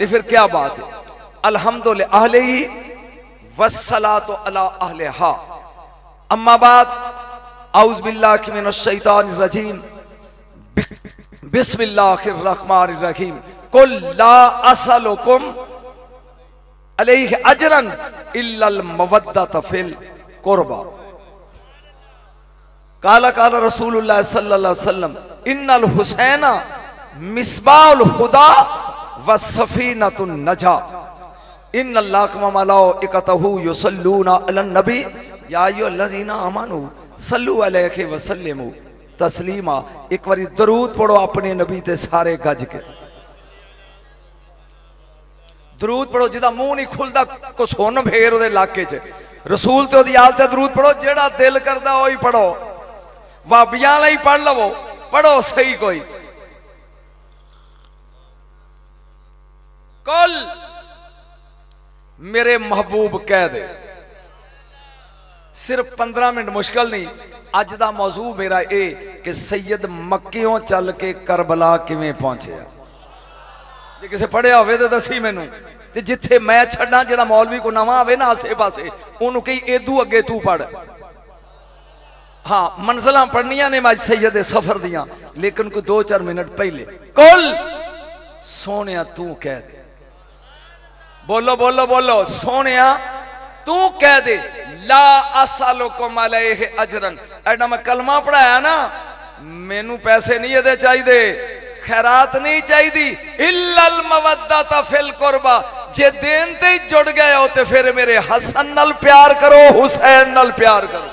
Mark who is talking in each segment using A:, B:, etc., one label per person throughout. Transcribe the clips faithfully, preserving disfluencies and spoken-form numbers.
A: तो फिर क्या बात है। अल्हम्दुलिल्लाह अहलिही वस्सलातु अला अहलिहा। अम्मा बाद औज़ु बिल्लाहि मिनश शैतानिर रजीम बिस्मिल्लाहिर रहमानिर रहीम। कुल ला असलुकुम अलैहि अजरन इल्लल मवद्दत फिल कुर्बा। काला काला रसूलुल्लाह सल्लल्लाहु अलैहि वसल्लम इन्नल हुसैना मिसबाहुल हुदा व सफीनतुन नजा इन्नल्लाह व मलाइकतहु युसल्लूना अलन नबी या अय्युहल्लज़ीना आमनू सल्लु अलैहि व सल्लिमू तस्लीमा। एक बारी दरूद पढ़ो अपने नबी ते सारे गज के दरूद पढ़ो। जिदा मुंह नहीं खुलता को सुन फेर उहदे इलाके च रसूल ते ओदी आल ते दरूद पढ़ो। जेड़ा दिल करदा ओही पढ़ो। वाबियां लई पढ़ लवो, पढ़ो सही कोई। कल मेरे महबूब कह दे। सिर्फ पंद्रह मिनट मुश्किल नहीं। अज दा मौजू मेरा ए कि सैयद मक्कियों चल के करबला किवें पहुंचे। जे किसे पढ़िया होवे तो दसी मैनू। ते जिथे मैं छड्डा जेड़ा मौलवी को नवा आवे ना आसे पासे उन्होंने कही एदू अगे तू पढ़। हाँ मंजिलां पढ़नियां ने मैं सैयद सफर दियां, लेकिन कोई दो चार मिनट पहले कुल सोनिया तू कह दे। बोलो बोलो बोलो सोनिया तू कह दे ला असलुकुम अलैहि अजरन। एडा मैं कलमा पढ़ाया ना, मैनू पैसे नहीं ये चाहिए, खैरात नहीं चाहिए। इल्लल मवद्दत फिल कुर्बा। जे देन ते जुड़ गए हो तो फिर मेरे हसन नाल प्यार करो, हुसैन नाल प्यार करो।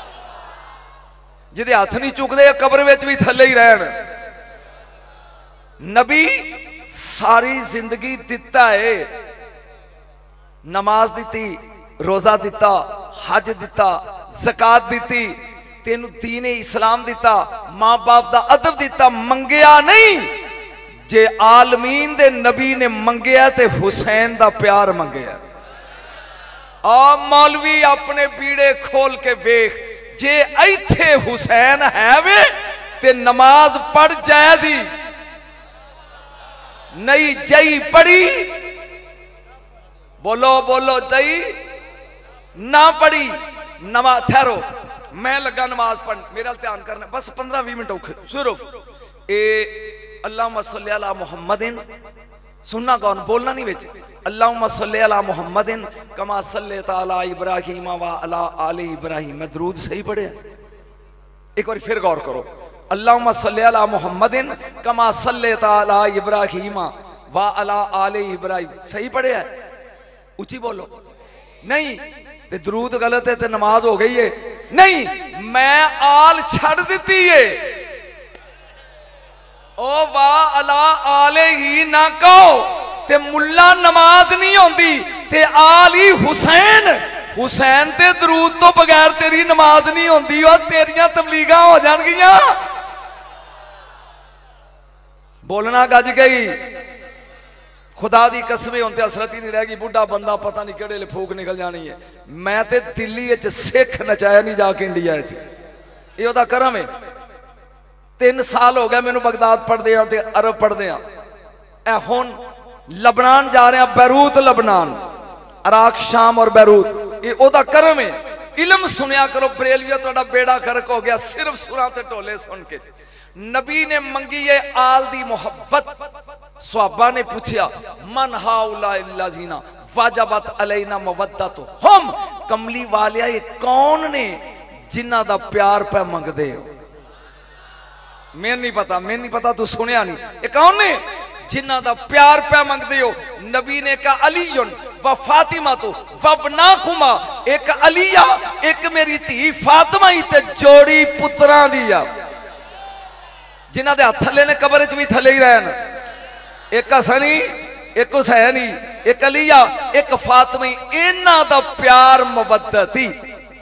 A: जिदे हाथ नहीं चुकते कब्र विच भी थले ही रहन। नबी सारी जिंदगी दिता है, नमाज दी, रोजा दिता, हज दिता, ज़कात दी, तेनू दीने इस्लाम दिता, मां बाप दा अदब दिता, मंगया नहीं। जे आलमीन दे नबी ने मंगया ते हुसैन दा प्यार मंगया। आ मौलवी अपने पीड़े खोल के वेख, जे इत्थे हुसैन है वे ते नमाज पढ़ जायज़ ही नहीं। जई पढ़ी बोलो बोलो जई ना पढ़ी नमाज। ठहरो मैं लगा नमाज पढ़, मेरा ध्यान करना बस पंद्रह बीस मिनट औखे। शुरू ए अल्लाहुम्मा सल्ली अला मुहम्मदिन सुनना कौन बोलना नहीं बेच। अल्लाहुम्मा सल्ली अला मुहम्मदिन कमा सल्लैता अला इब्राहीम व अला आले इब्राहीम। मैं दरूद सही पढ़िया? एक बार फिर गौर करो। अल्लाहुम्मा सल्ली अला मुहम्मदिन कमा सल्लैता अला इब्राहीम व अला आले इब्राहीम। सही पढ़िया? ऊंची बोलो। नहीं ते दरूद गलत है तो नमाज हो गई है? नहीं, मैं आल छड़ दी है। ओ वाह अला आले ही ना कहो ते मुल्ला नमाज नहीं होंदी ते आल ही हुसैन। हुसैन ते दरूद तो बगैर तेरी नमाज नहीं होंदी। और तेरियां तबलीगां हो जाणगियां। बोलना गज गई। खुदा दी कसमें होंते असरत ही नहीं रहेगी। बुढ़ा बंदा पता नहीं केड़े फूक निकल जानी है। मैं ते दिल्ली सिख नचाया नहीं जाके इंडिया ये ओदा करम है। तीन साल हो गया मैनू बगदाद पढ़दे आ ते अरब पढ़दे आ। ए हुण लबनान जा रहे हैं, बैरूत लबनान, इराक शाम और बैरूत। ये ओदा करम है। इलम सुनिया करो बरेलविया, तुहाडा बेड़ा गर्क हो गया सिर्फ सुरां ते ढोले सुन के। नबी ने मंगी है आल दी मोहब्बत। सहाबा ने पूछा मन हाउलाजीना वाजबत अलैना मवद्दतु हम। कमली वालिया ये कौन ने जिन्हां दा प्यार पे मंगदे हो? मैं नहीं पता, मैं नहीं पता, तू सुनिया नहीं। ये कौन ने जिन्हां दा प्यार पे मंगदे हो? नबी ने कहा अलीयुन व फातिमा तो वबनाकुमा। एक अलिया एक मेरी धी फातिमा ही ते जोड़ी पुत्रां दी आ जिन्हां दे हथ थले ने कब्र च भी थले ही रहन। एक हसनी एक हुसैनी एक अलिया एक फातिमा। इन्हां दा प्यार मुवद्दत ही।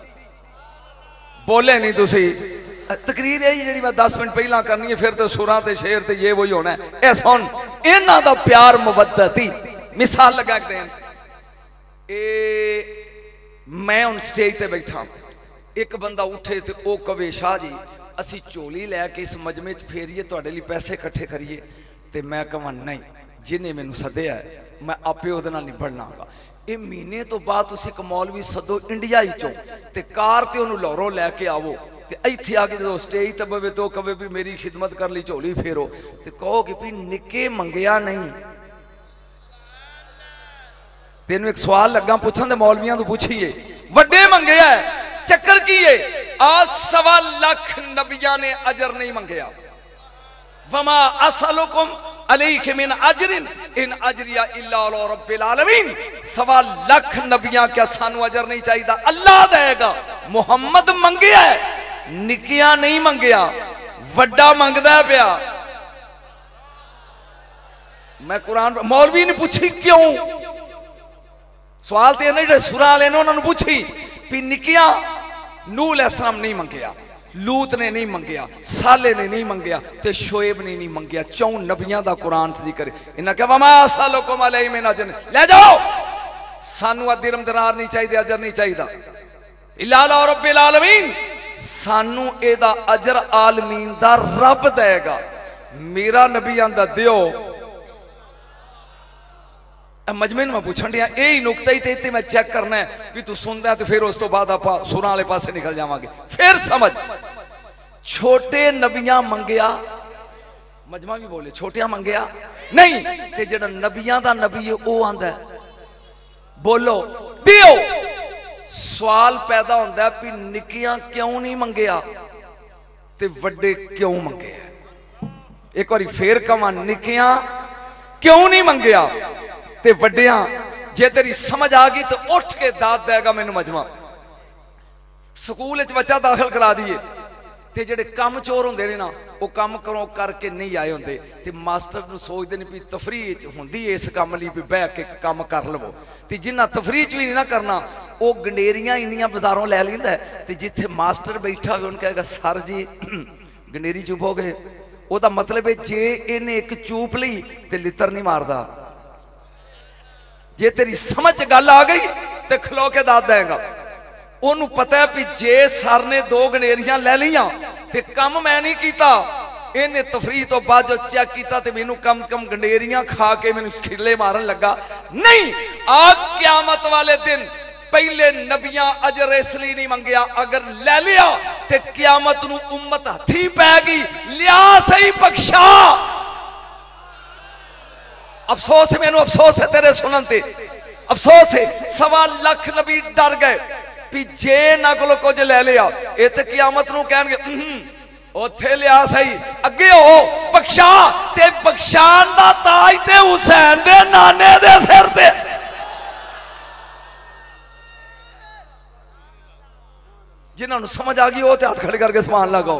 A: बोले नहीं तुसी? तकरीर है जी मैं दस मिनट पहला करनी है, फिर तो सुरां ते शेर ते ये वही होना है। ए सुन इन्हां दा प्यार मुवद्दत ही। मिसाल लगा के देन, ए मैं उन स्टेज ते बैठा, एक बंदा उठे तो वह कवे शाह जी असी झोली लैके इस मजमे च फेरीए, तुहाडे लई पैसे इकट्ठे करिए। तो मैं कहां नहीं, जिन्हें मैनू सद्दिया मैं आपे उहदे नाल निबड़ लांगा। ये महीने तो बाद तुसीं एक मौलवी सदो इंडिया ही चो ते कार ते उहनूं लाहौरों लैके आवो ते इत्थे आके जो स्टेज ते बवे तो कवे भी मेरी खिदमत कर ली झोली फेरो ते कहो कि भी निके मंगया नहीं। तेनू एक सवाल लगा पूछन दे मौलवियां तो पूछिए वड्डे मंगया है चक्कर की है? आ सवा लाख नबियां ने अजर नहीं मंगया। वमा असलुकुम अलैहि मिन अजरिन इन अजरिया इल्ला अला रब्बिल आलमीन। सवा लाख नबियां क्या सानू अजर नहीं चाहिए? अल्लाह देगा। मुहम्मद मंगया है निकिया नहीं मंगया, वड्डा मंगदा पिया। मैं कुरान मौलवी ने पूछी क्यों सवाल तो इन्हें सुरा वाले ने उन्होंने पूछी भी निकिया नूह अलैहिस्सलाम नहीं मंगया, लूत ने नहीं मंगया, साले ने नहीं मंगया ते शोएब ने नहीं मंगया। चौ नबियां दा कुरान च जिक्र। इन्हें कहा वमा असलुकुम अलैहि मिन अजर, ले जाओ सानू दिरहम दिनार नहीं चाहिए, अजर नहीं चाहिए। इल्ला अला रब्बिल आलमीन, सानू एदा अजर आलमीन दा रब देगा। मेरा नबी आंदा दियो। मजमे में पूछन दिया यही नुकता ही ते मैं चेक करना है भी तू सुनता है तो फिर उस तो बाद आप सुरां वाले पासे निकल जावांगे। फिर समझ छोटे नबियां मंगया, मजमा भी बोले छोटिया मंगया नहीं ते जेड़ा नबियां दा नबी है वो आंदा है बोलो दियो। सवाल पैदा होंदा है भी निकियां क्यों नहीं मंगया ते वड्डे क्यों मंगे? एक बार फिर कहां निकियां क्यों नहीं मंगया ते वड्डियां? जे तेरी समझ आ गई तो उठ के दाद देगा मैनू मजमा। स्कूल बच्चा दाखिल करा दिए ते जेडे कम चोर होंदे ने ना वो कम करो करके नहीं आए होंदे ते मास्टर नू सोचदे ने भी तफरीह हुंदी इस काम लई भी बह के काम कर लवो ते जिन्ना तफरीह च भी नहीं ना करना वो गंडेरियां इन्नियां बाजारों लै लैंदा है ते जिथे मास्टर बैठा होवे उन्हें कहेगा सर जी गंडेरी चुप हो गए। ओदा मतलब है जे इन्हें एक चूप ली ते लितर नहीं मारदा। जे तेरी समझ गल आ गई तो खलो के दाद देगा। ओनू पता है भी जे सर ने दो गनेरियां ले लिया ते कम मैं नहीं किया, इन्हें तफरीह तो बाद जो चेक किया तो मैनू कम से कम गंडेरियां खा के मैनू खिले मारन लगा। नहीं, आज क़यामत वाले दिन पहले नबियां अजर इसलिए नहीं मंगया, अगर ले लिया तो क़यामत नू उम्मत हथी पैगी लिया सही बख्शा। अफसोस है मैनू, अफसोस है तेरे सुनन ते, अफसोस है सवा लख नबी डर गए भी जे ना कोलो कुछ ले लिया ये तो क़यामत नू कहणगे ओथे लिया सही अगे हो बख्शा ते बख्शान दा ताज ते हुसैन दे नाने दे सिर ते। जिन्होंने समझ आ गई वो हाथ खड़े करके समान लगाओ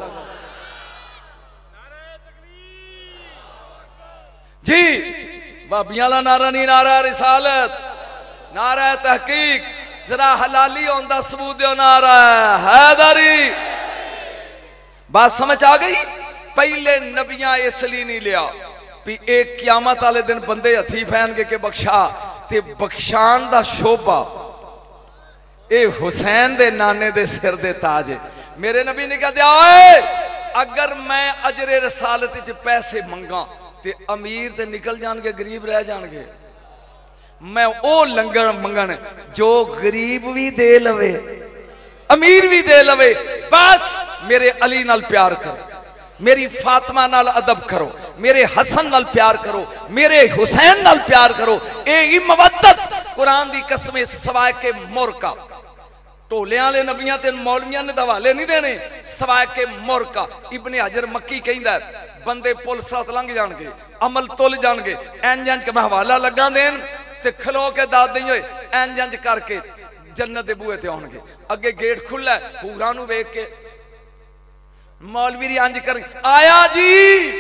A: जी। बाबियां ला नारा नहीं, नारा रिसालत, नारा तहकीक, जरा हलाली होंदा सबूत दो, नारा हैदरी। बात समझ आ गई? पहले नबियां इसलिए नहीं लिया भी एक क़यामत वाले दिन बंदे हथी फैनगे के बख्शा ते बख्शान दा शोभा ए हुसैन दे नाने दे सिर दे ताज है। मेरे नबी ने कह दिया अगर मैं अजरे रसालत च पैसे मंगा ते अमीर ते निकल जाएंगे, गरीब रह जाएंगे। मैं वो लंगर मंगन जो गरीब भी दे लवे अमीर भी दे लवे। बस मेरे अली नाल प्यार करो, मेरी फातिमा नाल अदब करो, मेरे हसन नाल प्यार करो, मेरे हुसैन नाल प्यार करो। यही मवद्दत कुरान दी कसम सवाए के मुर का ढोलियां वाले नबियां ते मौलवियां ने हवाले नहीं देने सवाए के मुर का। इब्ने हजर मक्की कहंदा बंदे पुल साथ लंघ जाणगे, अमल तुल जाणगे, इंज इंज के मैं हवाला लगा देन ते खलो के दाद दई होए इंज इंज करके जन्नत दे बूहे ते आउणगे। अगे गेट खुला पूरा नू वेख के मौलवी इंज कर आया जी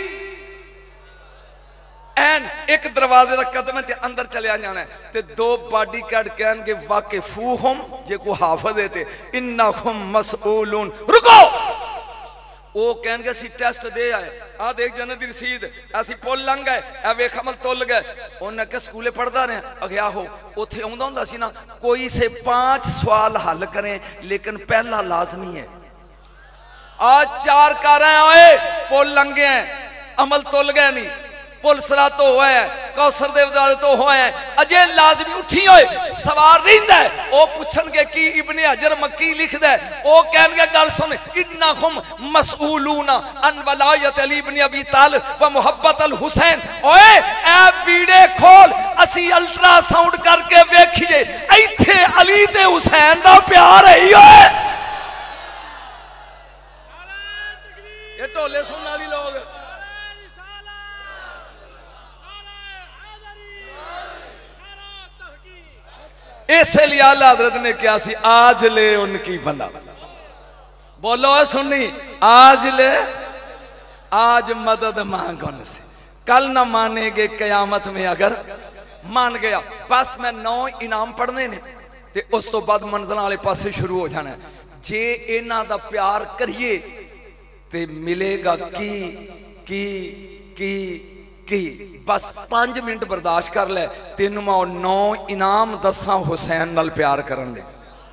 A: एन एक दरवाजे का कदम है अंदर चलिया जाना है ते दो बॉडी गार्ड कहणगे वाकिफूहुम जे को हाफिज है ते इन्नहुम मसऊलून। रुको वो कहणगे सी टेस्ट दे आए आ देख जन्नत दी रसीद असी पुल लंघ गए आ वेख अमल तुल गए। उन्हें के स्कूले पढ़दा रहे अगे आहो उथे आउंदा हुंदा सी ना कोई से पांच सवाल हल करें लेकिन पहला लाजमी है। आज चार कर रहे हैं पुल लंघे हैं अमल तुल गए नहीं, पुल सरा तो हुआ है कौसर दे वाले तो होए अजे लाजमी उठी होए सवार रहिंदा है ओ पुछणगे कि इब्ने हजर मक्की लिखदा है ओ कहणगे गल सुन इन्नहुम मसऊलूना अन वलायत अली इब्न अबी तालिब व मुहब्बत अल हुसैन ओए ए बीड़े खोल असी अल्ट्रासाउंड करके वेखिए इत्थे अली ते हुसैन दा प्यार है ही ओए ये ढोले सुनने वाली लोग इसलिए आला हजरत ने क्या सी आज ले उनकी बला बोलो सुनी आज ले आज मदद मांग उनसे कल ना मानेंगे कयामत में अगर मान गया बस मैं नौ इनाम पढ़ने ने ते उस तो बाद मंजिल वाले पासे शुरू हो जाना है जे इन्हां दा प्यार करिए ते मिलेगा की की की की बस पांच मिनट बर्दाश्त कर ले तेन मैं नौ इनाम दसा हुसैन नाल प्यार करन ले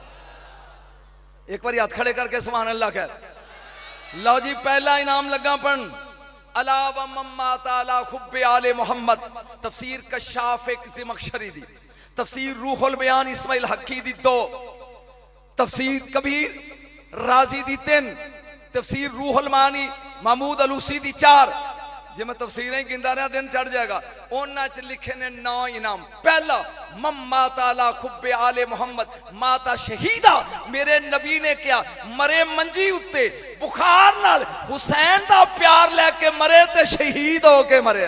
A: एक बार हाथ खड़े करके सुभान अल्लाह कह लो जी पहला इनाम लगा पढ़ अला व मम्मा ताला खुब्बे आले मोहम्मद तफसीर कशाफ एक ज़मख़शरी दी तफसीर रूहुल बयान इस्माइल हक्की दी दो तफसीर कबीर राजी दी तीन तफसीर रूहुल मानी महमूद अलूसी दी चार जे मैं तफसीरें गिनदा रहा दिन चढ़ जाएगा उन्हां च लिखे ने नौ इनाम पहला मम्मा ताला खुब्बे आले मोहम्मद माता शहीदा मेरे नबी ने क्या मरे मंजी उत्ते बुखार नाल हुसैन दा प्यार लेके मरे ते शहीद होके मरे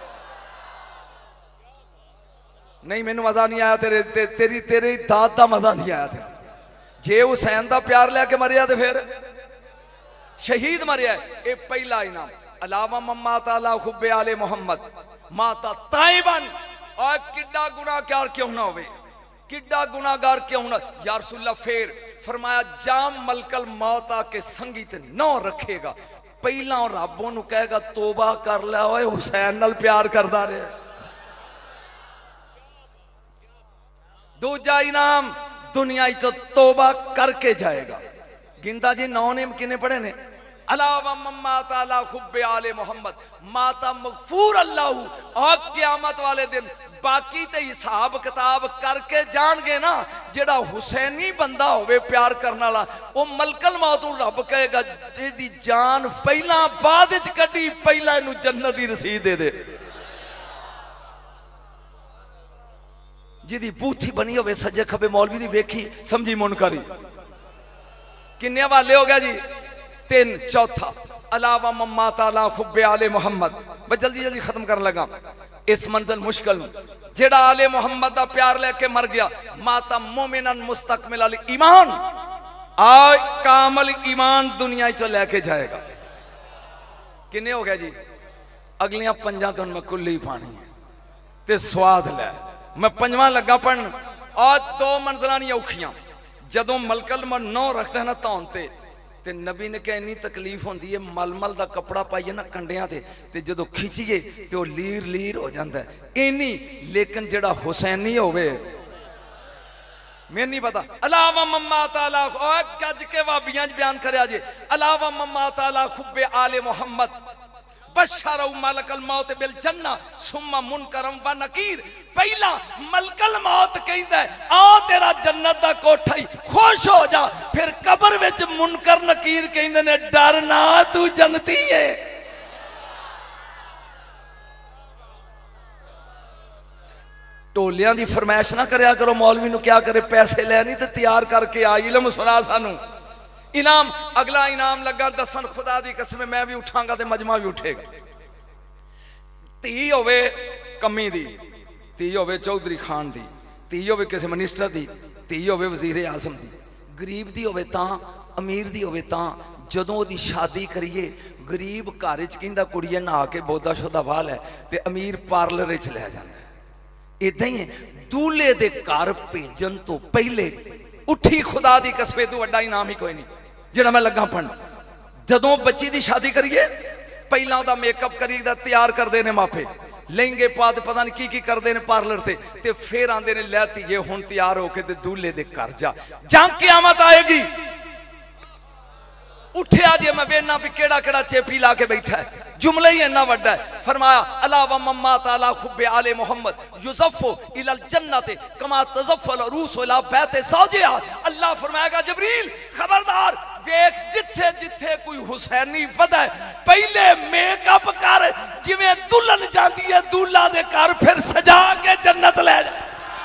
A: नहीं मैनू मजा नहीं आया तेरे ते, तेरी तेरी दात दा मजा नहीं आया तेरे जे हुसैन दा प्यार लेके मरिया तो फिर शहीद मरिया ये पहला इनाम अलावा मम्मा ताला खुब्बे आले मोहम्मद माता ताइबन और किड्डा गुनाहगार क्यों ना होवे किड्डा गुनाहगार क्यों ना या रसूलल्लाह फिर फरमाया जाम मलकल मौत आके संगीत नौ रखेगा पहला रब ओनू कहेगा तोबा कर ला ओए हुसैन नाल प्यार करदा रहे दूजा इनाम दुनिया चो तोबा करके जाएगा गिनता जी नौ ने किने पढ़े ने अलावा मम्मा ताला खुब्बे आले मोहम्मद माता मगफूर अल्लाह और क़यामत वाले दिन बाकी ते हिसाब किताब करके जान गए ना जेड़ा हुसैनी बंदा होवे प्यार करने वाला वो मलकल मौत नूं रब कहेगा तेरी जान पहला बाद विच कड्डी पहला इनू जन्नत दी रसीद दे दे जिदी बूथी बनी होवे सज्जे खबे मौलवी दी वेखी समझी मुनकरी किन्ने हवाले हो गया जी तीन चौथा अलावा मम्मा ताला खुब्बे आले मोहम्मद मैं जल्दी जल्दी खत्म कर लगा इस मंजिल मुश्किल जेड़ा आले मोहम्मद दा प्यार लेके मर गया माता मोमिनन मुस्तकमिल अल ईमान आय कामल ईमान दुनिया चो लेके जाएगा किन्ने हो गया जी अगलियां पंजा तो मैं कुल्ली पानी है ते स्वाद लै मैं पंजवा लगा पढ़न और दो मंजिलां नहीं औखियां जदों मलकल में नौ रखता है ना धौन ते ते नबी ने क्या इन्नी तकलीफ होंदी है मलमल का कपड़ा पाइए ना कंडियां ते ते जदों खिंचीए ते वो लीर लीर हो जाता है इन्नी लेकिन जेड़ा हुसैनी होवे मैनू नहीं पता अलावा मम्मा ताला गज के वाबियां बयान करया जे अलावा मम्मा ताला खुब्बे आले मोहम्मद बशर मलकल मौत बिल जन्ना सुम्मा मुनकरम व नकीर पहला मलकल मौत कहंदा आ तेरा जन्नत दा कोठा ही खुश हो जा फिर कब्र विच मुनकर नकीर कहंदे ने डर ना तू जन्नती है टोलियां दी फरमाइश ना करया करो मौलवी नूं क्या करे पैसे ले नहीं ते तैयार करके आ इल्म सुना सानू इनाम अगला इनाम लगा दसन खुदा दी कसम मैं भी उठांगा ते मजमा भी उठेगा धी होवे कमी दी धी होवे चौधरी खान दी धी होवे किसी मिनिस्टर दी धी होवे वजीर आजम दी गरीब दी होवे तां अमीर दी होवे तां जदों ओदी शादी करिए गरीब घर च कहंदा कुड़िए नहा के बोदा शोदा वाह लै ते अमीर पार्लर च लै जांदा इदां ही दूल्हे दे घर भेजन तो पहले उठी खुदा दी कसम तू वड्डा इनाम ही कोई नहीं जेड़ा मैं लगा पढ़न जदों बच्ची दी शादी करिए पहला ओदा मेकअप करीदा तैयार करते हैं मापे लहंगे पा दे पता नहीं की की करते हैं पार्लर ते ते फिर आंदे ने लै धीए हुण तैयार होके ते दूल्हे दे घर जा जां क़यामत आएगी उठिया जे मैं वेना भी केड़ा केड़ा चेपी ला के बैठा है जुमला ही इन्ना वड्डा है। फरमाया अला व मम्मा ताला खुब्बे आले मोहम्मद युज़फ़्फ़ु इलल जन्नति कमा तज़फ़्फ़ल रूस इला बैत ज़ौजिहा। अल्लाह फरमाएगा जिब्रील खबरदार वेख जिथे जिथे कोई हुसैनी वधा पहले मेकअप कर जिवें दुल्हन जाती है दूल्हा दे घर फिर सजा के जन्नत ले जा।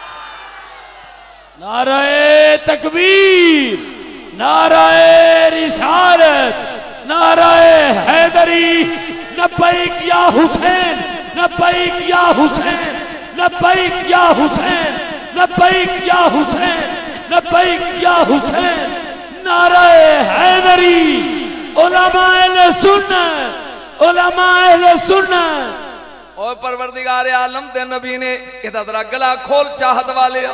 B: नाराए तकबीर, नाराए रिसालत, नाराए हैदरी, लब्बैक या हुसैन, लब्बैक या हुसैन, लब्बैक या हुसैन, लब्बैक या हुसैन, लब्बैक या हुसैन, नाराए हैदरी। उलमा अहले सुन्नत, उलमा अहले सुन्नत।
A: और परवरदिगार आलम दे नबी ने इदा जरा गला खोल चाहत वाले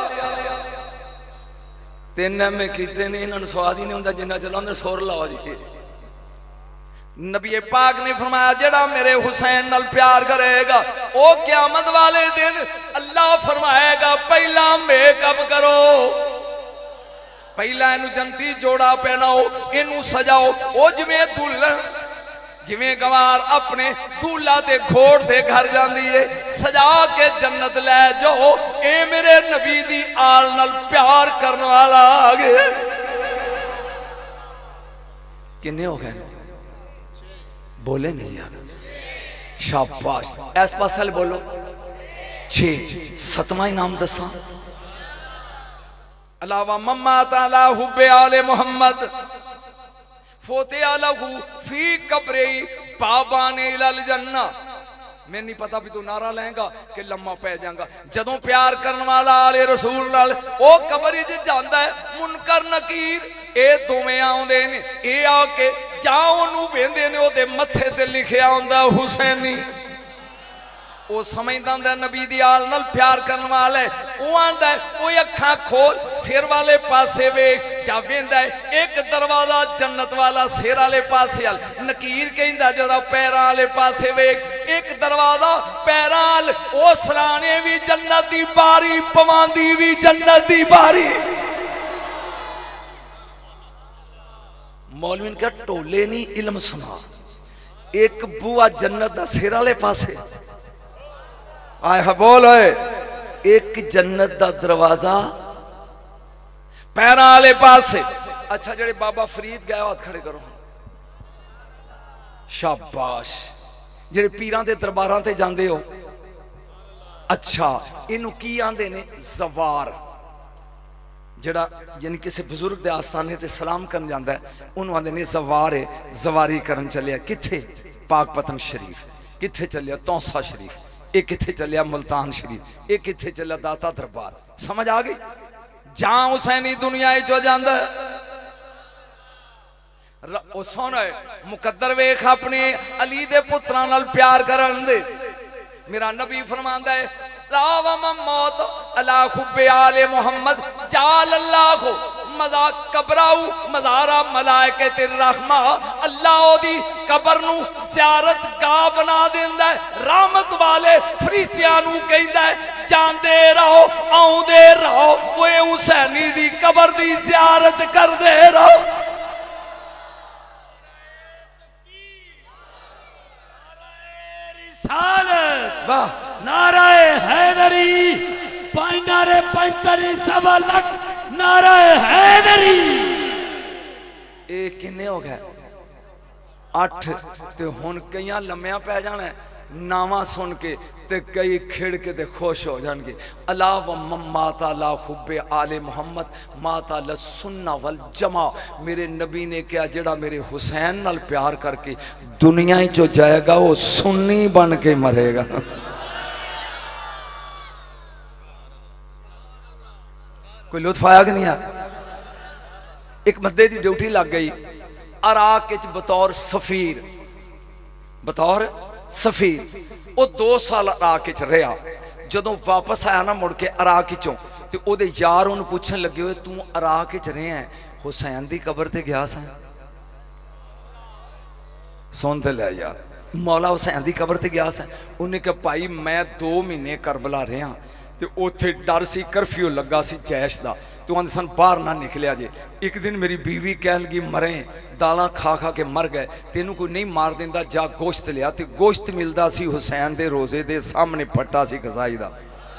A: तेन में कीते ने इन्होंने स्वाद ही नहीं होंदा जिन्ना चलांदे सुर लाओ जी। नबी पाक ने फरमाया जेड़ा मेरे हुसैन नाल प्यार करेगा ओ क़यामत वाले दिन अल्लाह फरमाएगा पहला मेकअप करो, पहला इनू जंती जोड़ा पहनाओ, इनू सजाओ। ओ जिवें दुल्हन जिवें गवार अपने दूल्हा दे घोड़ दे घर जांदी है सजा के जन्नत ले जाओ। ए मेरे नबी दी आल नाल प्यार करने वाला आ गया। किन्ने हो गए बोले नहीं यार, शाबाश। इस पास बोलो छे। सतवां इनाम दसा अलावा मम्मा ताला हुब्बे आले मोहम्मद फोते अलहू फी कब्रे बाबाने इलल जन्ना। मैं नहीं पता भी तू नारा लेगा कि लम्मा पै जाएगा। जदों प्यार करने वाला आले रसूल नाल ओ कब्र च जांदा है मुनकर नकीर ए दोवें आउंदे ने। ए आके जां ओनू वेंदे ने ओदे मत्थे ते लिखिया हुंदा हुसैनी। वो समझदा हुंदा नबी दी आल नाल प्यार करने वाला है। वो आंदा है ओ अखां खोल सिर वाले पासे वेख जा वेंदा है एक दरवाजा जन्नत वाला सिर वाले पासे अल। नकीर कहंदा जरा पैरां वाले पासे वेख एक दरवाजा पैरां अल। ओ सराणे भी जन्नत दी बारी पवांदी भी जन्नत दी बारी। मौलवी ने कहा टोले नहीं इल्म सुना। एक बुआ जन्नत दा सिर वाले पासे आए बोल एक जन्नत दा दरवाजा पैरां वाले पासे। अच्छा जेड़े बाबा फरीद गए हाथ खड़े करो। शाबाश। जेड़े पीरां दे दरबारां ते जांदे हो अच्छा इनू की आंदे ने जवार। जेड़ा यानी किसी बुजुर्ग दे आस्थाने ते सलाम करन जांदा है उन्होंने आंदे ने जवार है। जवारी करन चलिया किथे पाकपतन शरीफ, किथे चलिया तौसा शरीफ, एक किथे चलिया मुल्तान शरीफ, एक किथे चलिया दाता दरबार। समझ आ गई। जहां हुसैनी दुनिया जो जांदा ओ सोना है मुकद्दर वेख अपने अली दे पुत्रां नाल प्यार करन दे। मेरा नबी फरमांदा है लावम मौत अला खुब्बे आले मोहम्मद जाल अल्लाह को मजा कबराऊ मजारा मलाइके ते रहमा। अल्लाह ओदी कबर नू ज़ियारत गाह बना देंदा है। रहमत वाले फरिश्तियां नू कहंदा है जांदे रहो आउंदे रहो ओए हुसैनी दी कबर दी ज़ियारत करदे रहो।
B: रिसालत वाह नाराए हैदरी नारे पैंतालीस सवा लख नाराए हैदरी।
A: ए किन्ने हो गए अठ ते हुन कईयां लम्मिया पै जाना है नावा सुन के ते कई खिड़ के ते खुश हो जाएंगे। अला व माता ला खुब्बे आले मोहम्मद माता ला सुन्ना वल जमा। मेरे नबी ने क्या जेड़ा मेरे हुसैन नाल प्यार करके दुनिया ही जो जाएगा वो सुन्नी बन के मरेगा। कोई लुत्फ आया कि नहीं आया। एक बंदे की ड्यूटी लग गई इराक बतौर सफीर, बतौर सफीर। वो दो साल इराक रहा। जदों वापस आया ना मुड़ के इराक चों ते ओदे यार उन्हें पूछन लगे हुए तू इराक रहा है हुसैन की कबर ते गया सा। सुन ते लै यार मौला हुसैन की कबर ते गया सा। उन्हें कहा भाई मैं दो महीने करबला रहा तो उत्थे डर सी, करफ्यू लगा सी जैश का, तो आंदे सन बाहर ना निकलिया जे। एक दिन मेरी बीवी कह लगी मरे दालां खा खा के मर गए, तेनू कोई नहीं मार देंदा, जा गोश्त लिया। तो गोश्त मिलता सी हुसैन दे रोजे दे सामने फट्टा सी कसाई का।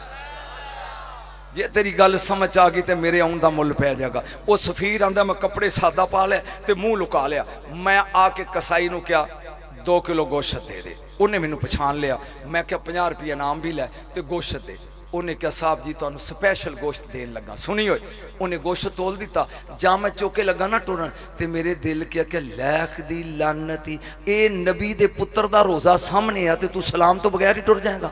A: जे तेरी गल समझ आ गई तो मेरे आउन का मुल पै जाएगा। वो सफीर आंदा मैं कपड़े सादा पा लिया तो मुँह लुका लिया। मैं आके कसाई नू क्या दो किलो गोश्त दे दे। उन्हें मैनू पछाण लिया। मैं क्या पचास रुपये इनाम भी लै तो गोश्त दे। उन्हें क्या साहब जी तुहानू स्पैशल गोश्त देन लगा। सुनी होए उन्हें गोश्त तोल दिता। जा मैं चौके लगा ना टुरन तो मेरे दिल क्या क्या लैख दी लानती, ये नबी दे पुत्र दा रोज़ा सामने आ तो तू सलाम तो बगैर ही टुर जाएगा।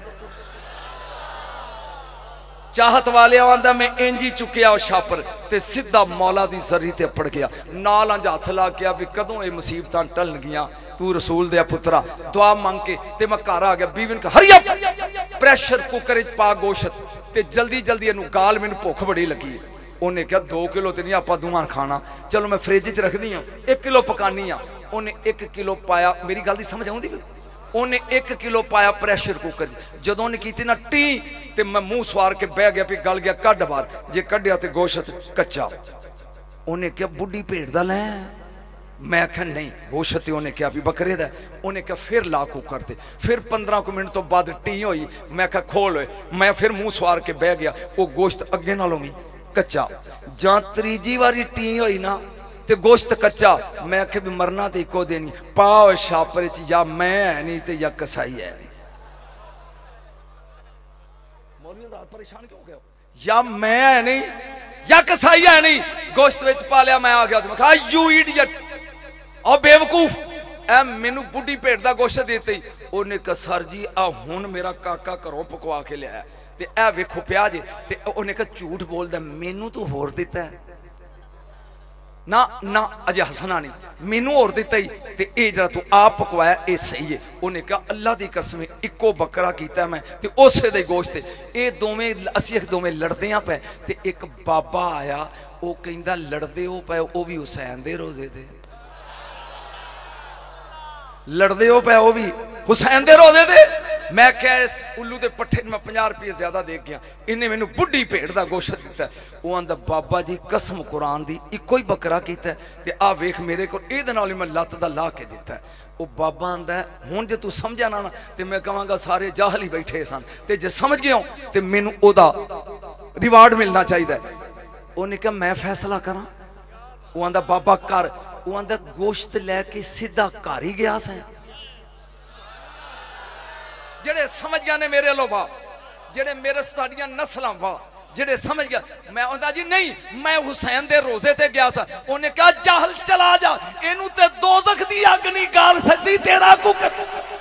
A: चाहत वाले आंदा मैं इंज ही चुकिया छापर ते सीधा मौला दी जरी ते पड़ गया। नाल अंज हथ ला के भी कदों ये मुसीबतां टलन गियां, तू रसूल दे पुत्रा दुआ मंग के ते मैं घर आ गया। बीवी ने कहा हरी अप प्रेशर कुकर च पा गोश्त ते जल्दी जल्दी इनू गाल, मैनू भुख बड़ी लगी। उन्हें क्या दो किलो तो नहीं आप दोवां खाना, चलो मैं फ्रिज च रखदी हाँ, एक किलो पकानी हाँ। उन्हें एक किलो पाया, मेरी गल दी समझ आउंदी पई? उन्हें एक किलो पाया प्रेशर कुकर, जदों ने की ना टी तो मैं मुंह सवार के बह गया भी गल गया कढ़ बार, जे कढ़िया तो गोश्त कच्चा। उन्हें क्या बुढ़ी भेड़ दा लै? मैं आख्या नहीं गोश्त। उन्हें क्या भी बकरे दा। उन्हें क्या फिर ला कुकर ते, फिर पंद्रह को मिनट तो बाद टी हुई। मैं क्या खोल होए, मैं फिर मुंह सवार के बह गया, वो गोश्त अगे नालों भी कच्चा। जां त्रीजी वारी टी हुई ना ते गोश्त कच्चा। मैं आखे भी मरना तो इको दिन पाओ छापर च, या मैं है नहीं तो या कसाई है नहीं। परेशान क्यों गया? या मैं है नहीं या कसाई है नहीं। गोश्त विच पा लिया, मैं आ गया। मैं कहा यू इडियट और बेवकूफ, ए मैनू बुढ़ी भेड़ दा गोश्त देते ही। उन्हें कहा सर जी आ हुण मेरा काका घरों पकवा के लिया ते ए वेखो पिया जे। ते उन्हें कहा झूठ बोलदा, मैनू तू होर दिता है ना ना अजे हसना नहीं, मैनू होर दिता ही ते ये जरा तू आप पकवाया ये सही है। उन्हें कहा अल्लाह की कसम इको बकरा किया मैं ते उसे दे गोश्त। ये दोवें असी दोवें लड़दे पे ते एक बाबा आया, वो कहंदा लड़दे हो पे वो भी हुसैन दे रोजे दे, लड़दे हो पे वो भी हुसैन दे रोजे दे। मैं क्या इस उल्लू के पट्ठे मैं पचास रुपये ज्यादा दे गया, इन्हें मैनू बुढ़ी भेड़ का गोश्त दिता। वो आंदा बाबा जी कसम कुरान दी इको ही बकरा किया ते आ वेख मेरे को ये मैं लत्त दा ला के दिता। वो बाबा आंदा हुण जे तू समझा ना ना तो मैं कहांगा सारे जाहल ही बैठे सन, ते जे समझ गया तो मैनू ओदा रिवार्ड मिलना चाहिए। उन्हें कहा मैं फैसला करा। वो आंदा बाबा कर। वो आंदा गोश्त लैके सीधा घर ही गया सा। जेड़े समझ गया ने मेरे लो वाह, जेड़े मेरे साडियां नस्लां वाह, जेड़े समझ गया। मैं आंदा जी नहीं मैं हुसैन दे रोजे ते गया सा। उन्हें कहा जाहल चला जा, इनू ते दोज़ख दी अग नहीं गाल सकती तेरा कुकर।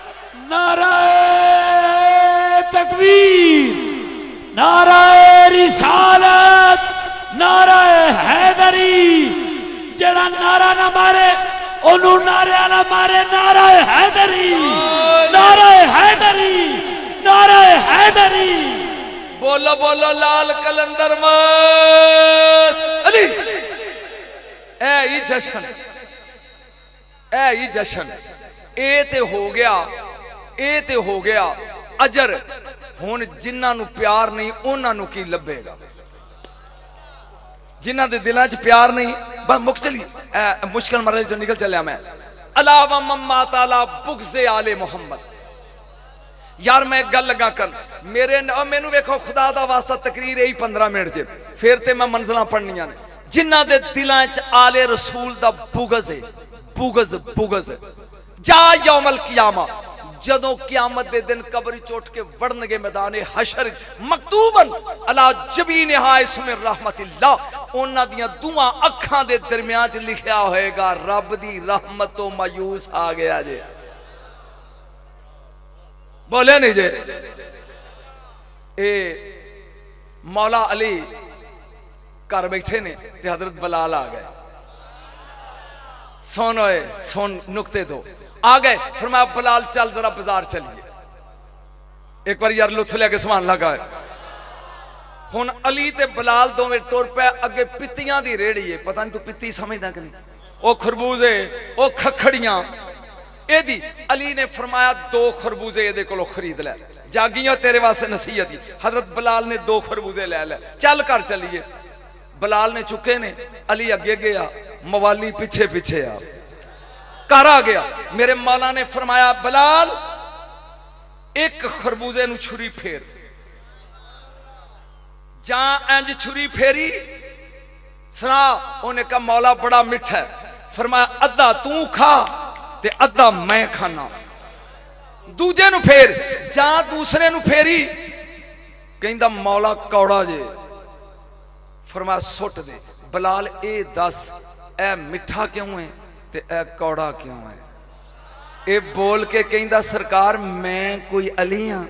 B: नाराए तकबीर, नाराए रिसालत, नाराए हैदरी। जेड़ा नारा ना मारे ओनू नारे ना मारे। नाराए हैदरी, नाराए हैदरी, नाराए हैदरी।
A: बोलो बोलो लाल कलंदर मस्त अली। ए ही जशन, ए ही जशन। ए ते हो गया, ए ते हो गया अजर। हुण जिन्हां नू प्यार नहीं उन्हां नू की लभेगा? जिन्हां दे दिलां च प्यार नहीं बस मुक चली मुश्किल मरल चो निकल चलिया मैं। अलावा मम्मा ताला बुग़्ज़े आले मोहम्मद। यार मैं गल लगा कर मेरे मैनू वेखो खुदा दा वास्ता तकरीर यही पंद्रह मिनट च फिर ते मैं मंजिलां पढ़नियां ने। जिन्हां दे दिलां च आले रसूल दा बुग़्ज़ है, बुग़्ज़ बुग़्ज़ जा यौमल क़ियामा, जदों क़यामत दे दिन कब्र च उठ के वड़नगे मैदान हशर मकतूबन अला जबीन हाइसुमिर रहमतिल्लाह, उन्हां दियां दुआं अखां दे दरमियान च लिखिया होएगा रब दी रहमत तो मायूस आ गया जे। बोले नहीं जे? ए मौला अली घर बैठे ने ते हजरत बलाल आ गए। सुन ओए सुन नुक्ते दो आ गए। फरमाया बलाल चल जरा बाजार चलिए। एक बार यार लुत्फ लेके समान लगा। हुन अली ते बलाल दोवें टुर पे अगे पित्तियां दी रेड़ी है। पता नहीं तू पित्ती समझदा कि नहीं? ओ खरबूजे ओ खखड़ियां एदी। अली ने फरमाया दो खरबूजे एदे कोलों खरीद लै। जागियां तेरे वास्ते नसीहत ही। हजरत बिलाल ने दो खरबूजे ले ले, चल कर चलिए। बिलाल ने चुके ने, अली अगे गया, मवाली पीछे पीछे आ घर आ गया। मेरे मौला ने फरमाया बिलाल एक खरबूजे नू छुरी फेर, जा इंज छुरी फेरी सुना। उन्हें कहा मौला बड़ा मिठा है। फरमाया अद्धा तू खा ते अद्धा मैं खाना। दूजे नू फेर, जा दूसरे नू फेरी, कहंदा मौला कौड़ा जे। फरमाया सुट दे। बिलाल ए दस ए मिठा क्यों है ते ए कौड़ा क्यों है? ए बोल के कहंदा सरकार मैं कोई अली हां।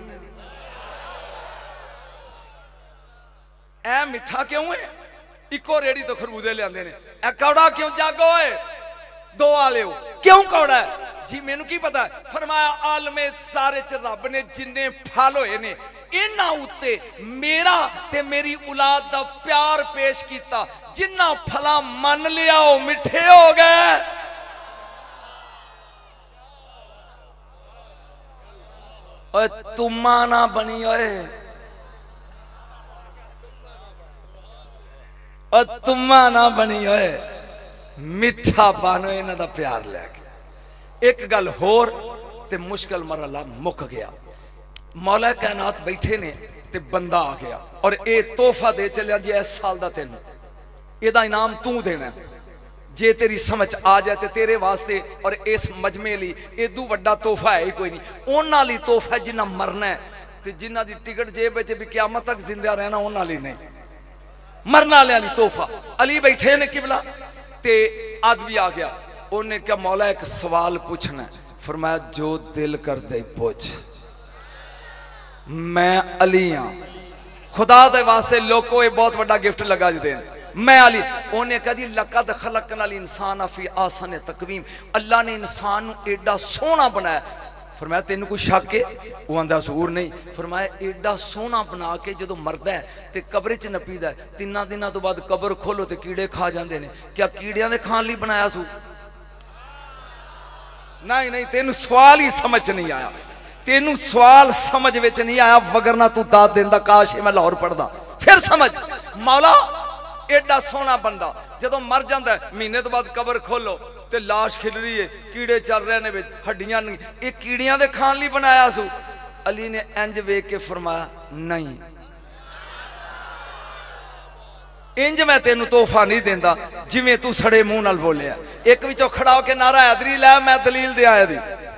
A: ए मिठा क्यों है? इको रेड़ी तो खरबूजे ले आंदे ने। ए कौड़ा क्यों? जागो है दो आ लियो। क्यों कौड़ा है जी? मैनू की पता है। फरमाया आलमे सारे च रब ने जिन्ने फल होए ने इन्हां उत्ते मेरा ते मेरी औलाद दा प्यार पेश किया। जिन्ना फला मन लिया वो मिठे हो गए। ओए तुमा ना बनी ओए, और तुमा ना बनी ओए, मिठा बनो इन्हां दा प्यार लैके। एक गल होर ते मुश्किल मरला मुक गया। मौला कायनात बैठे ने ते बंदा आ गया और ये तोहफा दे चलिया जी इस साल दा तेन एदा इनाम तू देना। जे तेरी समझ आ जाए तो तेरे वास्ते और इस मजमे ली एदू वड्डा तोहफा है ही कोई नहीं। उन्हां लई तोहफा जिन्ना मरना है ते जिन्हां दी टिकट जेब विच भी क़यामत तक जिंदा रहना उन्हां लई नहीं, मरना वाले लई तोहफा। अली बैठे ने किबला ते आदमी आ गया। उन्हें क्या मौला एक सवाल पूछना है। फरमाया जो दिल कर दे पूछ, मैं अली हाँ। खुदा दे वास्ते लोगों ये बहुत बड़ा गिफ्ट लगा दे, मैं अली। उन्हें कहा जी लकद खलकनल इंसान फी आसन तकवीम, अल्लाह ने इंसान नू एडा सोहना बनाया। फरमाया तेन कोई शक है? वो आंदा सूर नहीं। फरमाया एडा सोहना बना के जो मरदा है तो कब्र च नपीदा है, तिना दिनों तो बाद कब्र खोलो तो कीड़े खा जाते हैं। क्या कीड़ियां दे खान लिए बनाया सू? नहीं नहीं, तेन सवाल ही समझ नहीं आया, तेनू सवाल समझ विच नहीं आया। वगरना तू दाद देंदा काश मैं लाहौर पढ़दा फिर समझ। मौला एडा सोहना बंदा जदों मर जाता है महीने तो बाद कबर खोलो ते लाश खिल रही है, कीड़े चल रहे ने, हड्डियां ये कीड़ियां दे खान लिए बनाया सू। अली ने इंज वेख के फरमाया नहीं, इंज मैं तेनू तोहफा नहीं देंदा जिवें तू सड़े मुंह नाल बोलिया। एक विचों खड़ा होके नारा हैदरी लै मैं दलील दे आया दी।